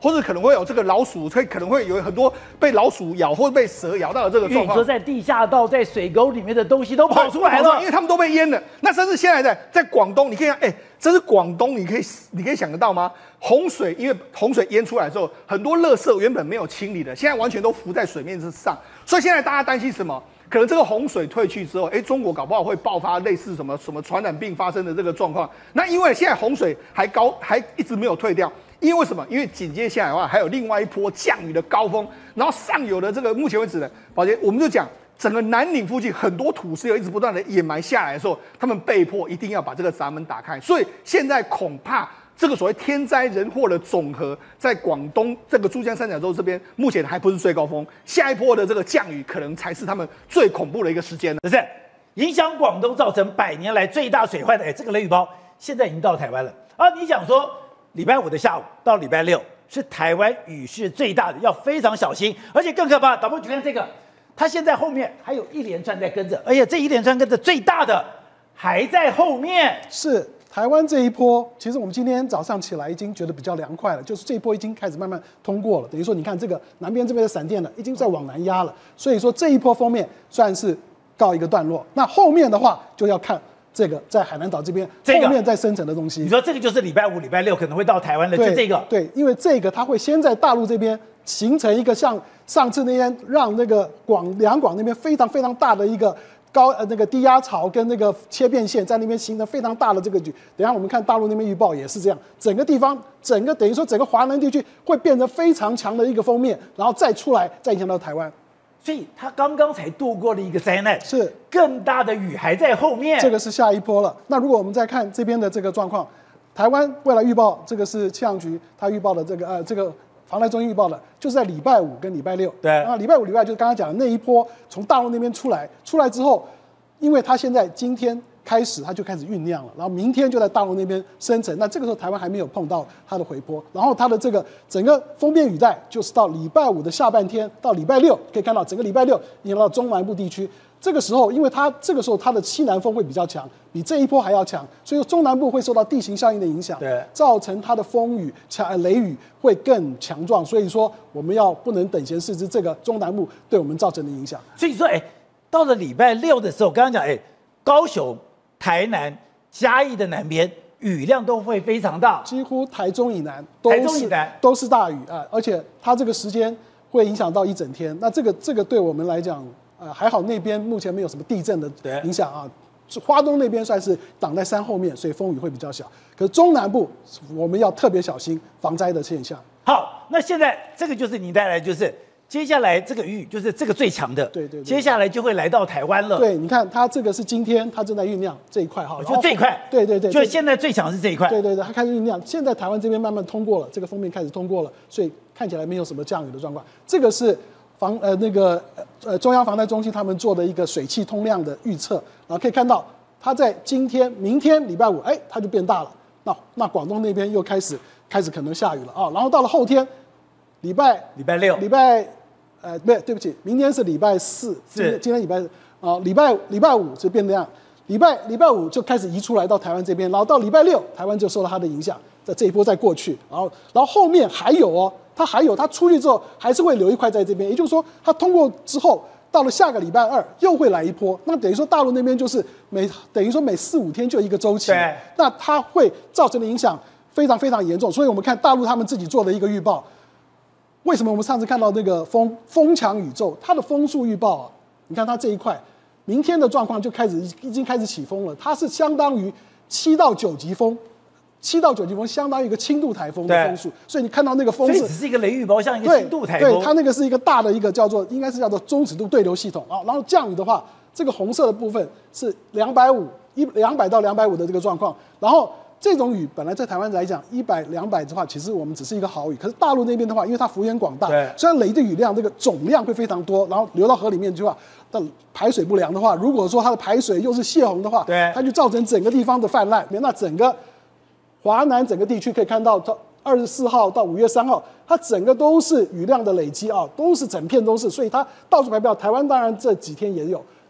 或者可能会有这个老鼠，会可能会有很多被老鼠咬或者被蛇咬到的这个状况。 你说在地下道、在水沟里面的东西都跑出来了， 因为他们都被淹了。那甚至现在在在广东，你可以看，哎、欸，这是广东，你可以你可以想得到吗？洪水，因为洪水淹出来之后，很多垃圾原本没有清理的，现在完全都浮在水面之上。所以现在大家担心什么？可能这个洪水退去之后，哎、欸，中国搞不好会爆发类似什么什么传染病发生的这个状况。那因为现在洪水还高，还一直没有退掉。因为什么？因为紧接下来的话，还有另外一波降雨的高峰，然后上游的这个目前为止呢，宝杰，我们就讲整个南岭附近很多土石流一直不断的掩埋下来的时候，他们被迫一定要把这个闸门打开，所以现在恐怕这个所谓天灾人祸的总和，在广东这个珠江三角洲这边，目前还不是最高峰，下一波的这个降雨可能才是他们最恐怖的一个时间。 不是影响广东造成百年来最大水患的，哎，这个雷雨包现在已经到台湾了啊！你想说？礼拜五的下午到礼拜六是台湾雨势最大的，要非常小心，而且更可怕。导播，你看这个，它现在后面还有一连串在跟着，而且这一连串跟着最大的还在后面。 是台湾这一波，其实我们今天早上起来已经觉得比较凉快了，就是这一波已经开始慢慢通过了。等于说，你看这个南边这边的闪电呢，已经在往南压了，所以说这一波封面算是告一个段落。那后面的话就要看。这个在海南岛这边后面再生成的东西， 你说这个就是礼拜五、礼拜六可能会到台湾的，就这个。 对，因为这个它会先在大陆这边形成一个像上次那天让那个广两广那边非常非常大的一个高呃那个低压槽跟那个切变线在那边形成非常大的这个局。等一下我们看大陆那边预报也是这样，整个地方整个等于说整个华南地区会变成非常强的一个锋面，然后再出来再影响到台湾。 所以他刚刚才度过了一个灾难， 是更大的雨还在后面， 这个是下一波了。那如果我们再看这边的这个状况，台湾未来预报，这个是气象局他预报的这个呃这个防灾中心预报的，就是在礼拜五跟礼拜六。 对， 啊，礼拜五礼拜就是刚刚讲的那一波从大陆那边出来，出来之后，因为它现在今天开始它就开始酝酿了，然后明天就在大陆那边生成。那这个时候台湾还没有碰到它的回波，然后它的这个整个锋面雨带就是到礼拜五的下半天到礼拜六，可以看到整个礼拜六影响到中南部地区。这个时候，因为它这个时候它的西南风会比较强，比这一波还要强，所以中南部会受到地形效应的影响， 对，造成它的风雨强雷雨会更强壮。所以说我们要不能等闲视之，这个中南部对我们造成的影响。 所以说，哎，到了礼拜六的时候，刚刚讲，哎，高雄、台南、嘉义的南边雨量都会非常大， 几乎台中以南都台中以南都是大雨啊，而且它这个时间会影响到一整天。那这个这个对我们来讲。呃，还好那边目前没有什么地震的影响啊，花东那边算是挡在山后面，所以风雨会比较小。可是中南部我们要特别小心防灾的现象。 好，那现在这个就是你带来，就是接下来这个雨就是这个最强的， 对 对, 对。 接下来就会来到台湾了。 对，你看它这个是今天它正在酝酿这一块哈， 就这一块， 对对对， 就现在最强是这一块。 对对对，它开始酝酿，现在台湾这边慢慢通过了，这个封面开始通过了，所以看起来没有什么降雨的状况。这个是。防呃那个呃中央防灾中心他们做的一个水汽通量的预测，然后可以看到它在今天、明天礼拜五，哎，它就变大了。那那广东那边又开始开始可能下雨了啊。然后到了后天，礼拜礼拜六、 礼拜呃不对，对不起，明天是礼拜四，今天今天礼拜啊礼拜礼拜五就变那样，礼拜礼拜五就开始移出来到台湾这边，然后到礼拜六台湾就受到它的影响，在这一波再过去，然后然后后面还有哦。它还有，它出去之后还是会留一块在这边，也就是说，它通过之后，到了下个礼拜二又会来一波。那等于说，大陆那边就是每等于说每四五天就一个周期，那它会造成的影响非常非常严重。所以我们看大陆他们自己做的一个预报，为什么我们上次看到那个风风强宇宙，它的风速预报啊，你看它这一块，明天的状况就开始已经开始起风了，它是相当于七到九级风。七到九级风相当于一个轻度台风的风速，所以你看到那个风是， 所以只是一个雷雨包，像一个轻度台风。 对，它那个是一个大的一个叫做，应该是叫做中尺度对流系统啊。然后降雨的话，这个红色的部分是两百五一两百到两百五的这个状况。然后这种雨本来在台湾来讲，一百两百的话，其实我们只是一个好雨。可是大陆那边的话，因为它幅员广大，虽然雷的雨量这个总量会非常多，然后流到河里面去的话，但排水不良的话，如果说它的排水又是泄洪的话， 对， 它就造成整个地方的泛滥，那整个。华南整个地区可以看到，到二十四号到五月三号，它整个都是雨量的累积啊，都是整片都是，所以它到处排不了。台湾当然这几天也有，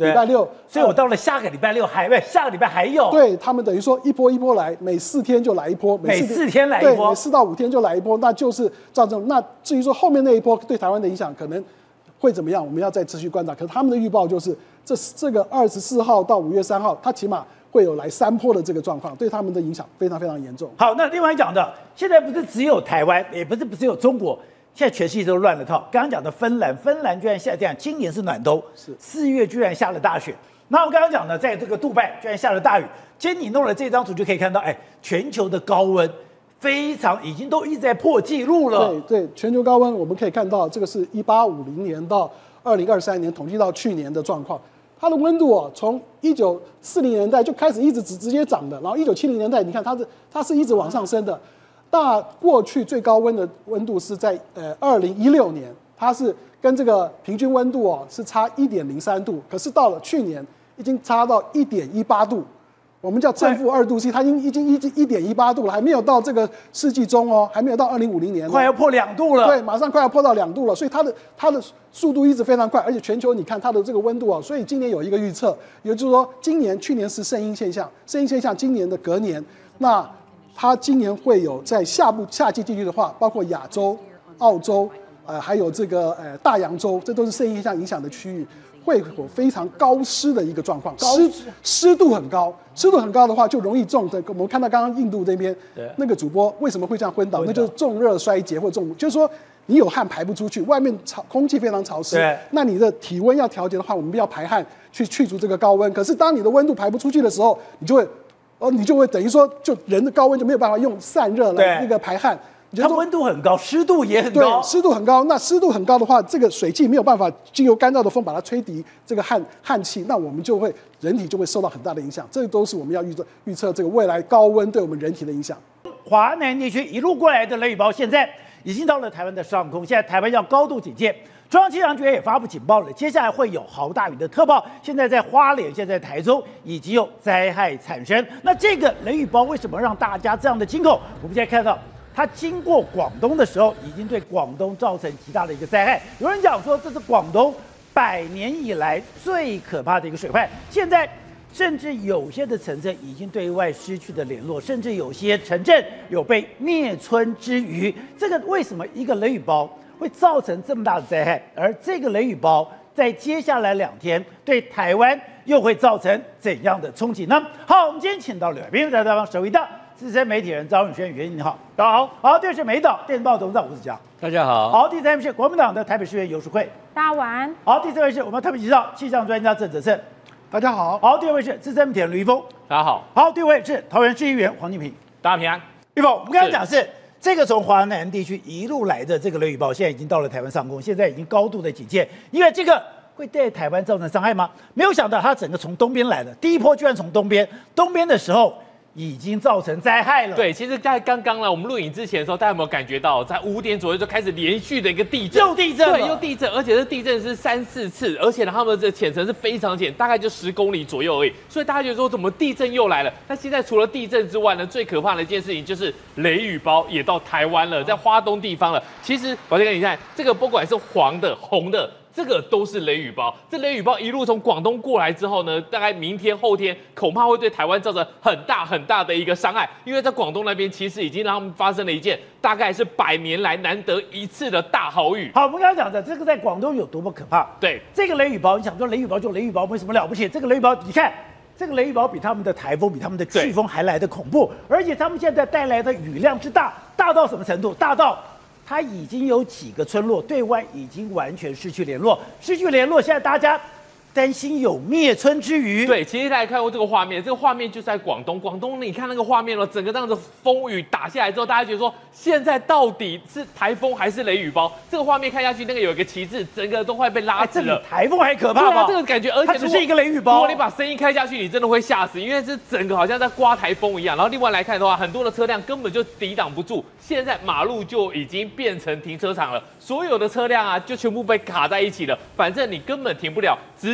礼拜六， 所以我到了下个礼拜六还不下个礼拜还有。 对他们等于说一波一波来，每四天就来一波， 每四天来一波， 对，每四到五天就来一波，那就是造成。那至于说后面那一波对台湾的影响可能会怎么样，我们要再持续观察。可是他们的预报就是这这个二十四号到五月三号，它起码会有来三波的这个状况，对他们的影响非常非常严重。 好，那另外讲的，现在不是只有台湾，也不是不只有中国。现在全世界都乱了套。刚刚讲的芬兰，芬兰居然下这样，今年是暖冬，是四月居然下了大雪。那我刚刚讲的，在这个杜拜居然下了大雨。今天你弄了这张图就可以看到，哎，全球的高温非常已经都一直在破纪录了。 对对，全球高温我们可以看到，这个是一八五零年到二零二三年统计到去年的状况，它的温度哦，从一九四零年代就开始一直直直接涨的，然后一九七零年代你看它是它是一直往上升的。那过去最高温的温度是在呃二零一六年，它是跟这个平均温度哦是差一点零三度，可是到了去年已经差到一点一八度，我们叫正负二度 C， 它已经已经已经一点一八度了，还没有到这个世纪中哦，还没有到二零五零年， 快要破两度了。 对，马上快要破到两度了，所以它的它的速度一直非常快，而且全球你看它的这个温度啊，所以今年有一个预测，也就是说今年去年是圣婴现象，圣婴现象今年的隔年那。它今年会有在下部夏季地区的话，包括亚洲、澳洲，呃，还有这个呃大洋洲，这都是圣婴现象影响的区域，会有非常高湿的一个状况，湿湿度很高，湿度很高的话就容易中的。我们看到刚刚印度这边那个主播为什么会这样昏倒，那就是重热衰竭或重，就是说你有汗排不出去，外面潮空气非常潮湿，那你的体温要调节的话，我们要排汗去去除这个高温。可是当你的温度排不出去的时候，你就会。哦，你就会等于说，就人的高温就没有办法用散热来那个排汗。 它温度很高，湿度也很高。 对，湿度很高。那湿度很高的话，这个水汽没有办法经由干燥的风把它吹离这个汗汗气，那我们就会人体就会受到很大的影响。这都是我们要预测预测这个未来高温对我们人体的影响。 华南地区一路过来的雷雨包，现在已经到了台湾的上空，现在台湾要高度警戒。中央气象局也发布警报了，接下来会有豪大雨的特报。现在在花莲，现在在台中，已经有灾害产生。那这个雷雨包为什么让大家这样的惊恐？我们现在看到，它经过广东的时候，已经对广东造成极大的一个灾害。有人讲说，这是广东百年以来最可怕的一个水患。现在，甚至有些的城镇已经对外失去的联络，甚至有些城镇有被灭村之虞。这个为什么一个雷雨包会造成这么大的灾害？而这个雷雨包在接下来两天对台湾又会造成怎样的冲击呢？好，我们今天请到了来宾，在台湾首位的资深媒体人张宇轩，宇轩你好，大家好。好，第二是美岛电子报董事长吴子佳， 大家好。 好，第三位是国民党的台北市议员游淑慧， 大家晚安。 好，第四位是我们特别介绍气象专家郑哲胜， 大家好。 好，第二位是资深媒体人吕一峰， 大家好。 好，第五位是桃园市议员黄敬平， 大家平安。 一峰，我们刚刚讲是。这个从华南地区一路来的这个雷雨包，现在已经到了台湾上空，现在已经高度的警戒，因为这个会对台湾造成伤害吗？没有想到它整个从东边来的，第一波居然从东边，东边的时候已经造成灾害了。 对，其实，在刚刚呢，我们录影之前的时候，大家有没有感觉到，在五点左右就开始连续的一个地震， 又地震了， 对，又地震，而且这地震是三四次，而且呢，他们的浅层是非常浅，大概就十公里左右而已。所以大家觉得说，怎么地震又来了？那现在除了地震之外呢，最可怕的一件事情就是雷雨包也到台湾了，在花东地方了。其实，宝杰哥，你看这个，不管是黄的、红的。这个都是雷雨包，这雷雨包一路从广东过来之后呢，大概明天后天恐怕会对台湾造成很大很大的一个伤害，因为在广东那边其实已经让他们发生了一件大概是百年来难得一次的大豪雨。 好，我们刚刚讲的这个在广东有多么可怕？ 对， 这个雷雨包，你想说雷雨包就雷雨包，没什么了不起？这个雷雨包，你看这个雷雨包比他们的台风、比他们的飓风还来得恐怖，而且他们现在带来的雨量之大，大到什么程度？大到它已经有几个村落对外已经完全失去联络，失去联络，现在大家担心有灭村之虞。 对，其实大家看过这个画面，这个画面就是在广东。广东，你看那个画面了，整个这样子风雨打下来之后，大家觉得说，现在到底是台风还是雷雨包？这个画面看下去，那个有一个旗帜，整个都快被拉直了。 比台风还可怕吧？ 对啊，这个感觉，而且它只是一个雷雨包。 如果你把声音开下去，你真的会吓死，因为是整个好像在刮台风一样。然后另外来看的话，很多的车辆根本就抵挡不住。现在马路就已经变成停车场了，所有的车辆啊，就全部被卡在一起了。反正你根本停不了，直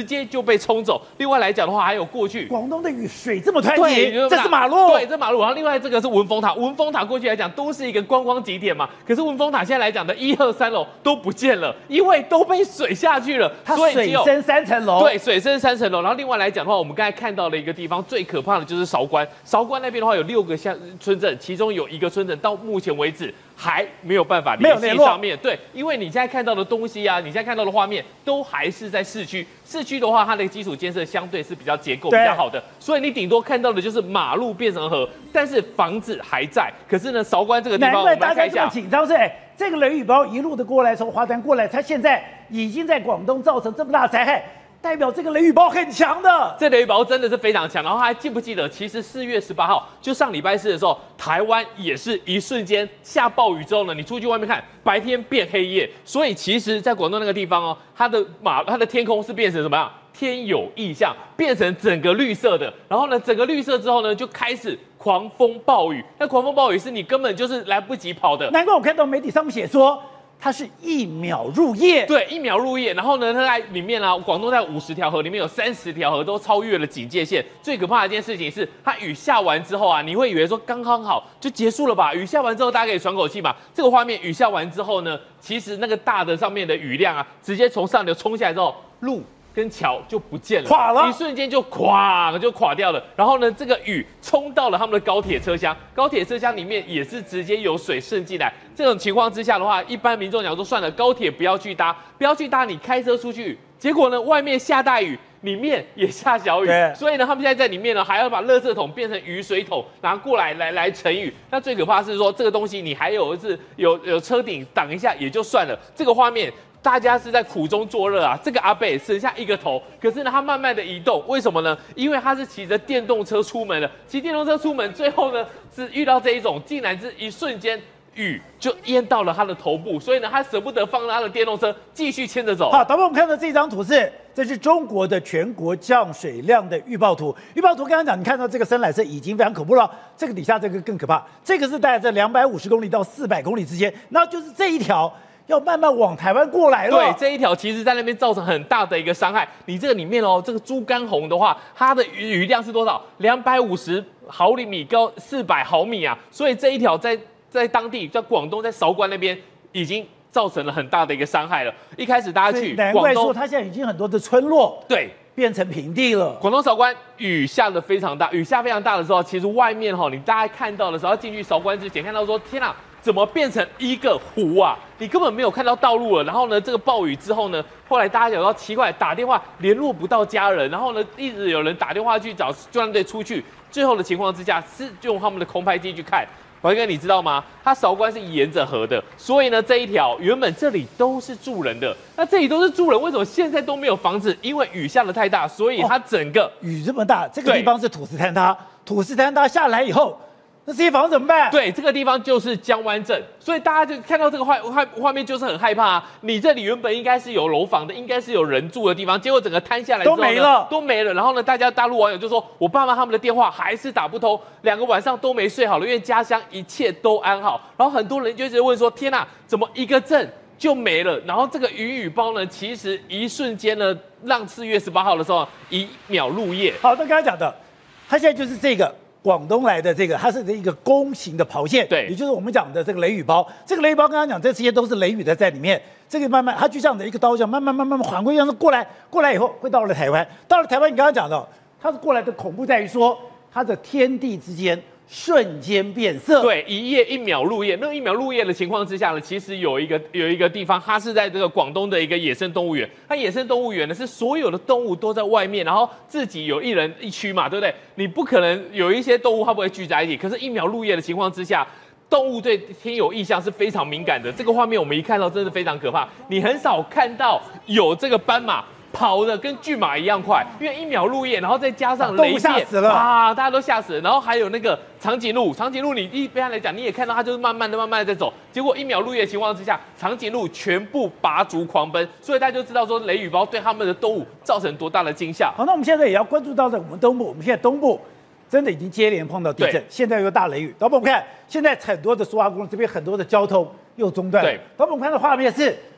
接就被冲走。另外来讲的话，还有过去广东的雨水这么湍对， 急，这是马路， 对，这马路。然后另外这个是文峰塔，文峰塔过去来讲都是一个观光景点嘛，可是文峰塔现在来讲的一二三楼都不见了，因为都被水下去了， 它所以只有水深三层楼。 对，水深三层楼。然后另外来讲的话，我们刚才看到的一个地方最可怕的就是韶关，韶关那边的话有六个乡村镇，其中有一个村镇到目前为止还没有办法联系上面。对，因为你现在看到的东西啊，你现在看到的画面都还是在市区，市区的话它的基础建设相对是比较结构比较好的，所以你顶多看到的就是马路变成河，但是房子还在。可是呢，韶关这个地方， 难怪大家这么紧张，是哎，这个雷雨包一路的过来，从华南过来，它现在已经在广东造成这么大灾害。代表这个雷雨包很强的， 这雷雨包真的是非常强。然后还记不记得，其实四月十八号就上礼拜四的时候，台湾也是一瞬间下暴雨之后呢，你出去外面看，白天变黑夜。所以其实，在广东那个地方哦，它的马它的天空是变成什么样？天有异象，变成整个绿色的。然后呢，整个绿色之后呢，就开始狂风暴雨。那狂风暴雨是你根本就是来不及跑的。 难怪我看到媒体上面写说，它是一秒入夜， 对，一秒入夜。然后呢，它在里面啊，广东在五十条河里面有三十条河都超越了警戒线。最可怕的一件事情是，它雨下完之后啊，你会以为说刚刚好就结束了吧？雨下完之后，大家可以喘口气嘛。这个画面雨下完之后呢，其实那个大的上面的雨量啊，直接从上流冲下来之后，路跟桥就不见了， 垮了， 一瞬间就垮就垮掉了。然后呢，这个雨冲到了他们的高铁车厢，高铁车厢里面也是直接有水渗进来。这种情况之下的话，一般民众讲说算了，高铁不要去搭，不要去搭，你开车出去。结果呢，外面下大雨，里面也下小雨，所以呢，他们现在在里面呢，还要把垃圾桶变成雨水桶拿过来来来盛雨。那最可怕是说，这个东西你还有是有有车顶挡一下也就算了，这个画面。大家是在苦中作乐啊！这个阿伯剩下一个头，可是呢，他慢慢的移动，为什么呢？因为他是骑着电动车出门的，骑电动车出门，最后呢是遇到这一种，竟然是一瞬间雨就淹到了他的头部，所以呢，他舍不得放他的电动车继续牵着走。 好，导播，我们看到这张图是，这是中国的全国降水量的预报图。预报图刚刚讲，你看到这个深蓝色已经非常恐怖了，这个底下这个更可怕，这个是大概在两百五十公里到四百公里之间，那就是这一条。要慢慢往台湾过来了。 对，这一条其实在那边造成很大的一个伤害。你这个里面哦，这个猪肝红的话，它的雨雨量是多少？两百五十毫米高，四百毫米啊。所以这一条在在当地，在广东，在韶关那边已经造成了很大的一个伤害了。一开始大家去难怪说它现在已经很多的村落对变成平地了。 广东韶关雨下的非常大，雨下非常大的时候，其实外面哈，你大家看到的时候，要进去韶关之前看到说，天啊！怎么变成一个湖啊？你根本没有看到道路了。然后呢，这个暴雨之后呢，后来大家讲到奇怪，打电话联络不到家人，然后呢，一直有人打电话去找救援队出去。最后的情况之下，是用他们的空拍机去看。宝哥，你知道吗？它韶关是沿着河的，所以呢，这一条原本这里都是住人的，那这里都是住人，为什么现在都没有房子？因为雨下的太大，所以它整个、哦、 雨这么大，这个地方是土石坍塌，土石坍塌下来以后。那这些房子怎么办？ 对，这个地方就是江湾镇，所以大家就看到这个画画画面就是很害怕啊。你这里原本应该是有楼房的，应该是有人住的地方，结果整个摊下来之后呢都没了， 都没了。然后呢，大家大陆网友就说，我爸妈他们的电话还是打不通，两个晚上都没睡好了，因为家乡一切都安好。然后很多人就一直问说，天哪，怎么一个镇就没了？然后这个雨雨包呢，其实一瞬间呢，让四月十八号的时候一秒入夜。 好，那刚才讲的，他现在就是这个。广东来的这个，它是一个弓形的刨线， 对， 也就是我们讲的这个雷雨包。这个雷雨包刚刚讲，这些都是雷雨的在里面。这个慢慢，它就像的一个刀这样，慢慢慢慢缓过，让它过来，过来以后会到了台湾。到了台湾，你刚刚讲的，它是过来的恐怖在于说，它的天地之间瞬间变色。 对，一夜一秒入夜。那一秒入夜的情况之下呢，其实有一个有一个地方，它是在这个广东的一个野生动物园。它野生动物园呢，是所有的动物都在外面，然后自己有一人一区嘛，对不对？你不可能有一些动物它不会聚在一起，可是，一秒入夜的情况之下。动物对天有异象是非常敏感的，这个画面我们一看到真的非常可怕。你很少看到有这个斑马跑的跟骏马一样快，因为一秒入夜，然后再加上雷电， 吓死了啊！大家都吓死了。然后还有那个长颈鹿，长颈鹿你一般来讲你也看到它就是慢慢的、慢慢的在走，结果一秒入夜的情况之下，长颈鹿全部拔足狂奔，所以大家就知道说雷雨包对他们的动物造成多大的惊吓。 好，那我们现在也要关注到的，我们东部，我们现在东部。真的已经接连碰到地震，现在又大雷雨。导播，我们看现在很多的苏花公路这边很多的交通又中断了。 对， 导播，我们看到画面是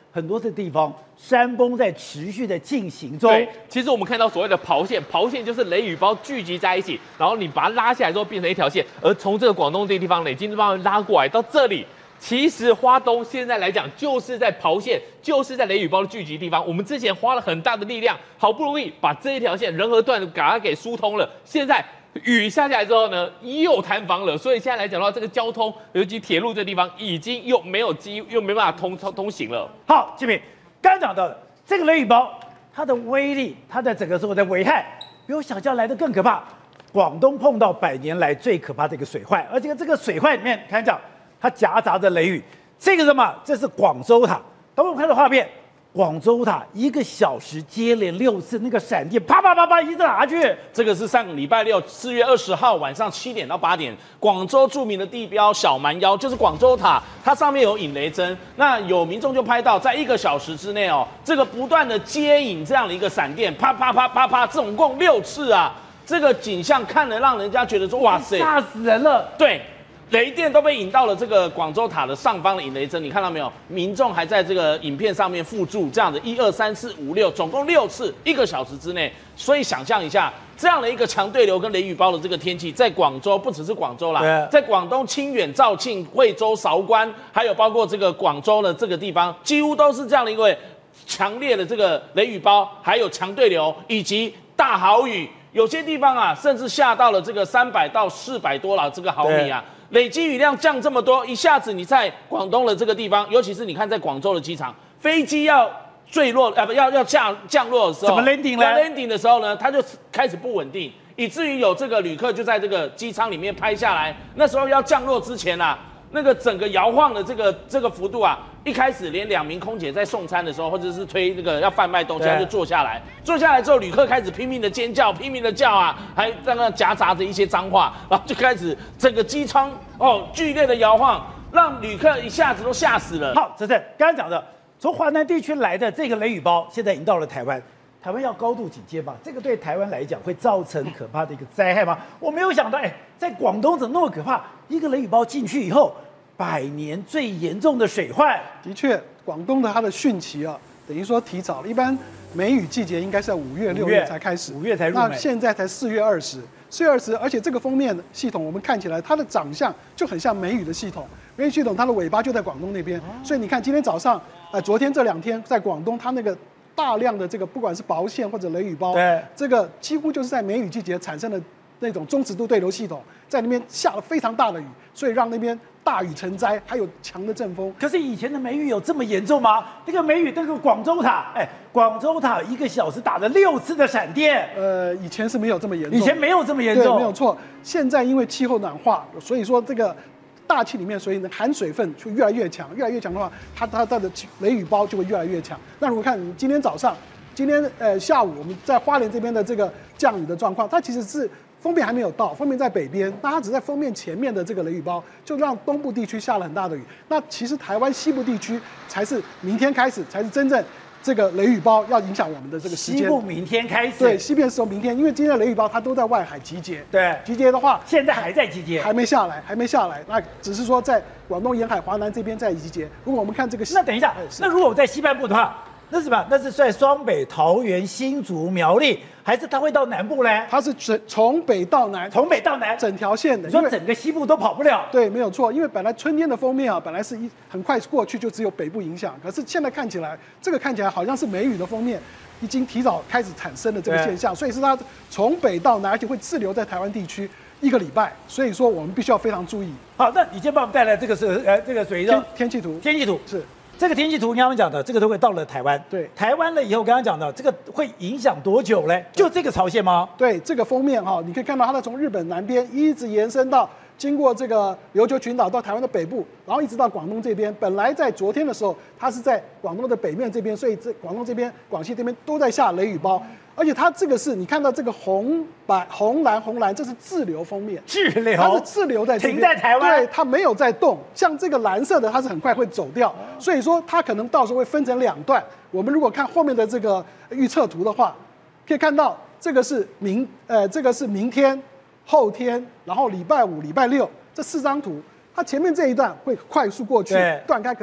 很多的地方山崩在持续的进行中。 对，其实我们看到所谓的刨线，刨线就是雷雨包聚集在一起，然后你把它拉下来之后变成一条线，而从这个广东这个地方呢，已经慢慢拉过来到这里。其实花东现在来讲，就是在刨线，就是在雷雨包的聚集地方。我们之前花了很大的力量，好不容易把这一条线仁和段把它给疏通了，现在雨下下来之后呢，又坍方了，所以现在来讲的话，这个交通，尤其铁路这地方，已经又没有机，又没办法通通通行了。 好，这边刚刚讲到的这个雷雨包，它的威力，它的整个所有的危害，比我想象来的更可怕。广东碰到百年来最可怕的一个水患，而且这个水患里面，看讲它夹杂着雷雨。这个什么？这是广州塔。等我们看到画面。广州塔一个小时接连六次，那个闪电啪啪啪啪一直打下去。 这个是上个礼拜六四月二十号晚上七点到八点，广州著名的地标小蛮腰就是广州塔，它上面有引雷针。那有民众就拍到，在一个小时之内哦，这个不断的接引这样的一个闪电，啪啪啪啪啪，总共六次啊。这个景象看了让人家觉得说，哇塞， 吓死人了。 对。雷电都被引到了这个广州塔的上方的引雷针，你看到没有？民众还在这个影片上面附注这样的一二三四五六，总共六次，一个小时之内。所以想象一下，这样的一个强对流跟雷雨包的这个天气，在广州不只是广州啦，在广东清远、肇庆、惠州、韶关，还有包括这个广州的这个地方，几乎都是这样的一个强烈的这个雷雨包，还有强对流以及大豪雨。有些地方啊，甚至下到了这个三百到四百多了这个毫米啊。累积雨量降这么多，一下子你在广东的这个地方，尤其是你看在广州的机场，飞机要坠落，呃不要要降降落的时候， 怎么 landing 呢 ？landing 的时候呢，它就开始不稳定，以至于有这个旅客就在这个机舱里面拍下来。那时候要降落之前啊，那个整个摇晃的这个这个幅度啊，一开始连两名空姐在送餐的时候，或者是推这个要贩卖东西，他就坐下来，坐下来之后，旅客开始拼命的尖叫，拼命的叫啊，还在那夹杂着一些脏话，然后就开始整个机舱哦剧烈的摇晃，让旅客一下子都吓死了。 好，这是刚刚讲的，从华南地区来的这个雷雨包，现在已经到了台湾。台湾要高度警戒吧？这个对台湾来讲会造成可怕的一个灾害吗？我没有想到，哎，在广东怎么那么可怕？一个雷雨包进去以后，百年最严重的水患。 的确，广东的它的汛期啊，等于说提早了。一般梅雨季节应该是在五月、六月才开始， 五月才入梅。 那现在才四月二十，四月二十，而且这个封面系统我们看起来它的长相就很像梅雨的系统。梅雨系统它的尾巴就在广东那边，所以你看今天早上，呃，昨天这两天在广东，它那个大量的这个不管是薄线或者雷雨包， 对， 这个几乎就是在梅雨季节产生的那种中尺度对流系统，在那边下了非常大的雨，所以让那边大雨成灾，还有强的阵风。 可是以前的梅雨有这么严重吗？那个梅雨，那个广州塔，哎，广州塔一个小时打了六次的闪电。 呃，以前是没有这么严重， 以前没有这么严重， 对，没有错。现在因为气候暖化，所以说这个大气里面，所以呢含水分就越来越强，越来越强的话，它它它的雷雨包就会越来越强。那如果看你今天早上，今天呃下午我们在花莲这边的这个降雨的状况，它其实是锋面还没有到，锋面在北边，那它只在锋面前面的这个雷雨包，就让东部地区下了很大的雨。那其实台湾西部地区才是明天开始才是真正这个雷雨包要影响我们的这个时间。 西部明天开始， 对，西边是从明天，因为今天的雷雨包它都在外海集结， 对， 集结的话， 现在还在集结， 还没下来，还没下来，那只是说在广东沿海、华南这边在集结。如果我们看这个， 那等一下，那如果我在西半部的话，那是什么？那是在双北、桃园、新竹、苗栗，还是它会到南部呢？ 它是从从北到南， 从北到南， 整条线的。 你说整个西部都跑不了？ 对，没有错。因为本来春天的封面啊，本来是一很快过去就只有北部影响，可是现在看起来，这个看起来好像是梅雨的封面已经提早开始产生了这个现象，所以是它从北到南，而且会滞留在台湾地区一个礼拜。所以说我们必须要非常注意。 好，那你先帮我们带来这个是呃这个水热天气图， 天气图是。 这个天气图，你刚刚讲的，这个都会到了台湾。 对， 台湾了以后，刚刚讲的，这个会影响多久嘞？就这个潮线吗？ 对，这个封面哈，你可以看到它的从日本南边一直延伸到，经过这个琉球群岛到台湾的北部，然后一直到广东这边。本来在昨天的时候，它是在广东的北面这边，所以这广东这边、广西这边都在下雷雨包。而且它这个是你看到这个红白红蓝红蓝，这是滞留封面， 滞留， 它是滞留在这边停在台湾， 对，它没有在动。像这个蓝色的，它是很快会走掉，所以说它可能到时候会分成两段。我们如果看后面的这个预测图的话，可以看到这个是明呃这个是明天、后天，然后礼拜五、礼拜六这四张图，它前面这一段会快速过去断开，可是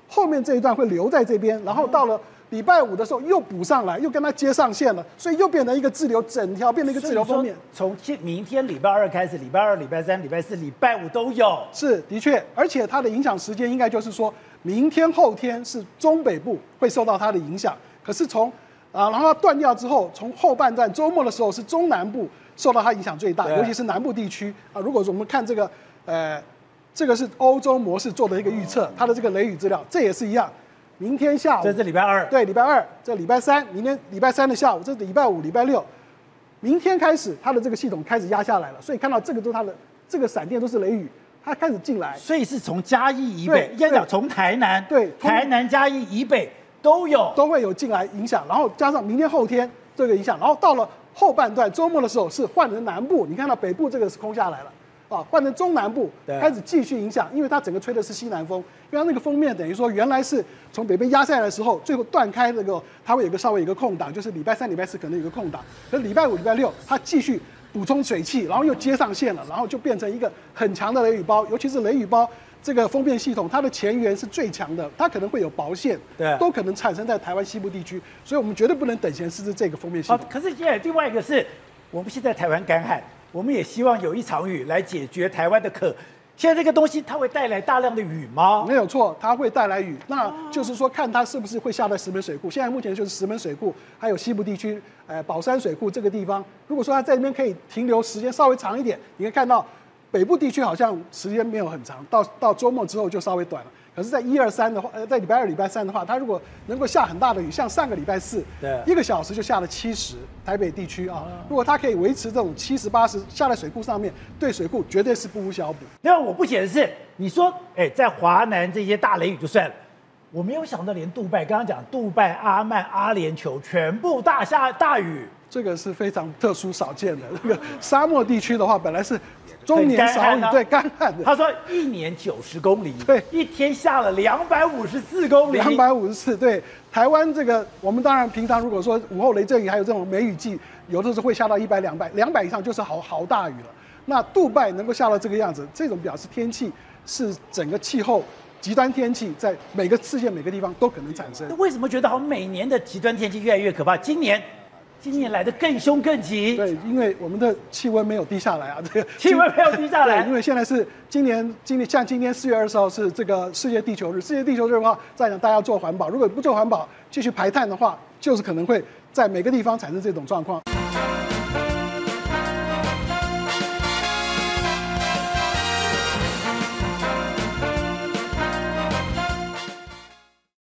后面这一段会留在这边，然后到了礼拜五的时候又补上来，又跟它接上线了，所以又变成一个滞留，整条变成一个滞留封面。 从明天礼拜二开始，礼拜二、礼拜三、礼拜四、礼拜五都有。 是，的确，而且它的影响时间应该就是说，明天、后天是中北部会受到它的影响，可是从啊，然后它断掉之后，从后半段周末的时候是中南部受到它影响最大，尤其是南部地区啊。如果说我们看这个，呃，这个是欧洲模式做的一个预测，它的这个雷雨资料，这也是一样。明天下午， 这是礼拜二， 对，礼拜二，这礼拜三，明天礼拜三的下午，这是礼拜五、礼拜六，明天开始，它的这个系统开始压下来了，所以看到这个都是它的这个闪电都是雷雨，它开始进来， 所以是从嘉义以北，应该讲从台南， 对， 台南嘉义以北都有， 都会有进来影响，然后加上明天后天这个影响，然后到了后半段周末的时候是换成南部，你看到北部这个是空下来了。啊，换成中南部开始继续影响，因为它整个吹的是西南风，因为它那个封面等于说原来是从北边压下来的时候，最后断开那个，它会有个稍微有一个空档，就是礼拜三、礼拜四可能有个空档，可礼拜五、礼拜六它继续补充水汽，然后又接上线了，然后就变成一个很强的雷雨包，尤其是雷雨包这个封面系统，它的前缘是最强的，它可能会有薄线， 对， 都可能产生在台湾西部地区，所以我们绝对不能等闲视之这个封面系统。 可是也另外一个是，我们现在台湾干旱。我们也希望有一场雨来解决台湾的渴。现在这个东西它会带来大量的雨吗？ 没有错，它会带来雨。那就是说，看它是不是会下在石门水库。现在目前就是石门水库，还有西部地区，呃，宝山水库这个地方。如果说它在那边可以停留时间稍微长一点，你可以看到北部地区好像时间没有很长，到到周末之后就稍微短了。可是，在一二三的话，呃，在礼拜二、礼拜三的话，它如果能够下很大的雨，像上个礼拜四， 对， 一个小时就下了七十，台北地区啊，如果它可以维持这种七十八十下在水库上面，对水库绝对是不无小补。 另外，我不解的是，你说，哎，在华南这些大雷雨就算了，我没有想到连杜拜，刚刚讲杜拜、阿曼、阿联酋全部大下大雨， 这个是非常特殊少见的。这个沙漠地区的话，本来是终年少雨，对，干旱的。 他说一年九十公里， 对， 一天下了两百五十四公里， 两百五十四。对，台湾这个我们当然平常如果说午后雷阵雨，还有这种梅雨季，有的时候会下到一百、两百、两百以上，就是好好大雨了。那杜拜能够下到这个样子，这种表示天气是整个气候极端天气在每个世界每个地方都可能产生。 那为什么觉得好像每年的极端天气越来越可怕？今年。今年来的更凶更急， 对，因为我们的气温没有低下来啊，这个气温没有低下来， 对，因为现在是今年今年像今天四月二十号是这个世界地球日，世界地球日的话，再讲大家要做环保，如果不做环保，继续排碳的话，就是可能会在每个地方产生这种状况。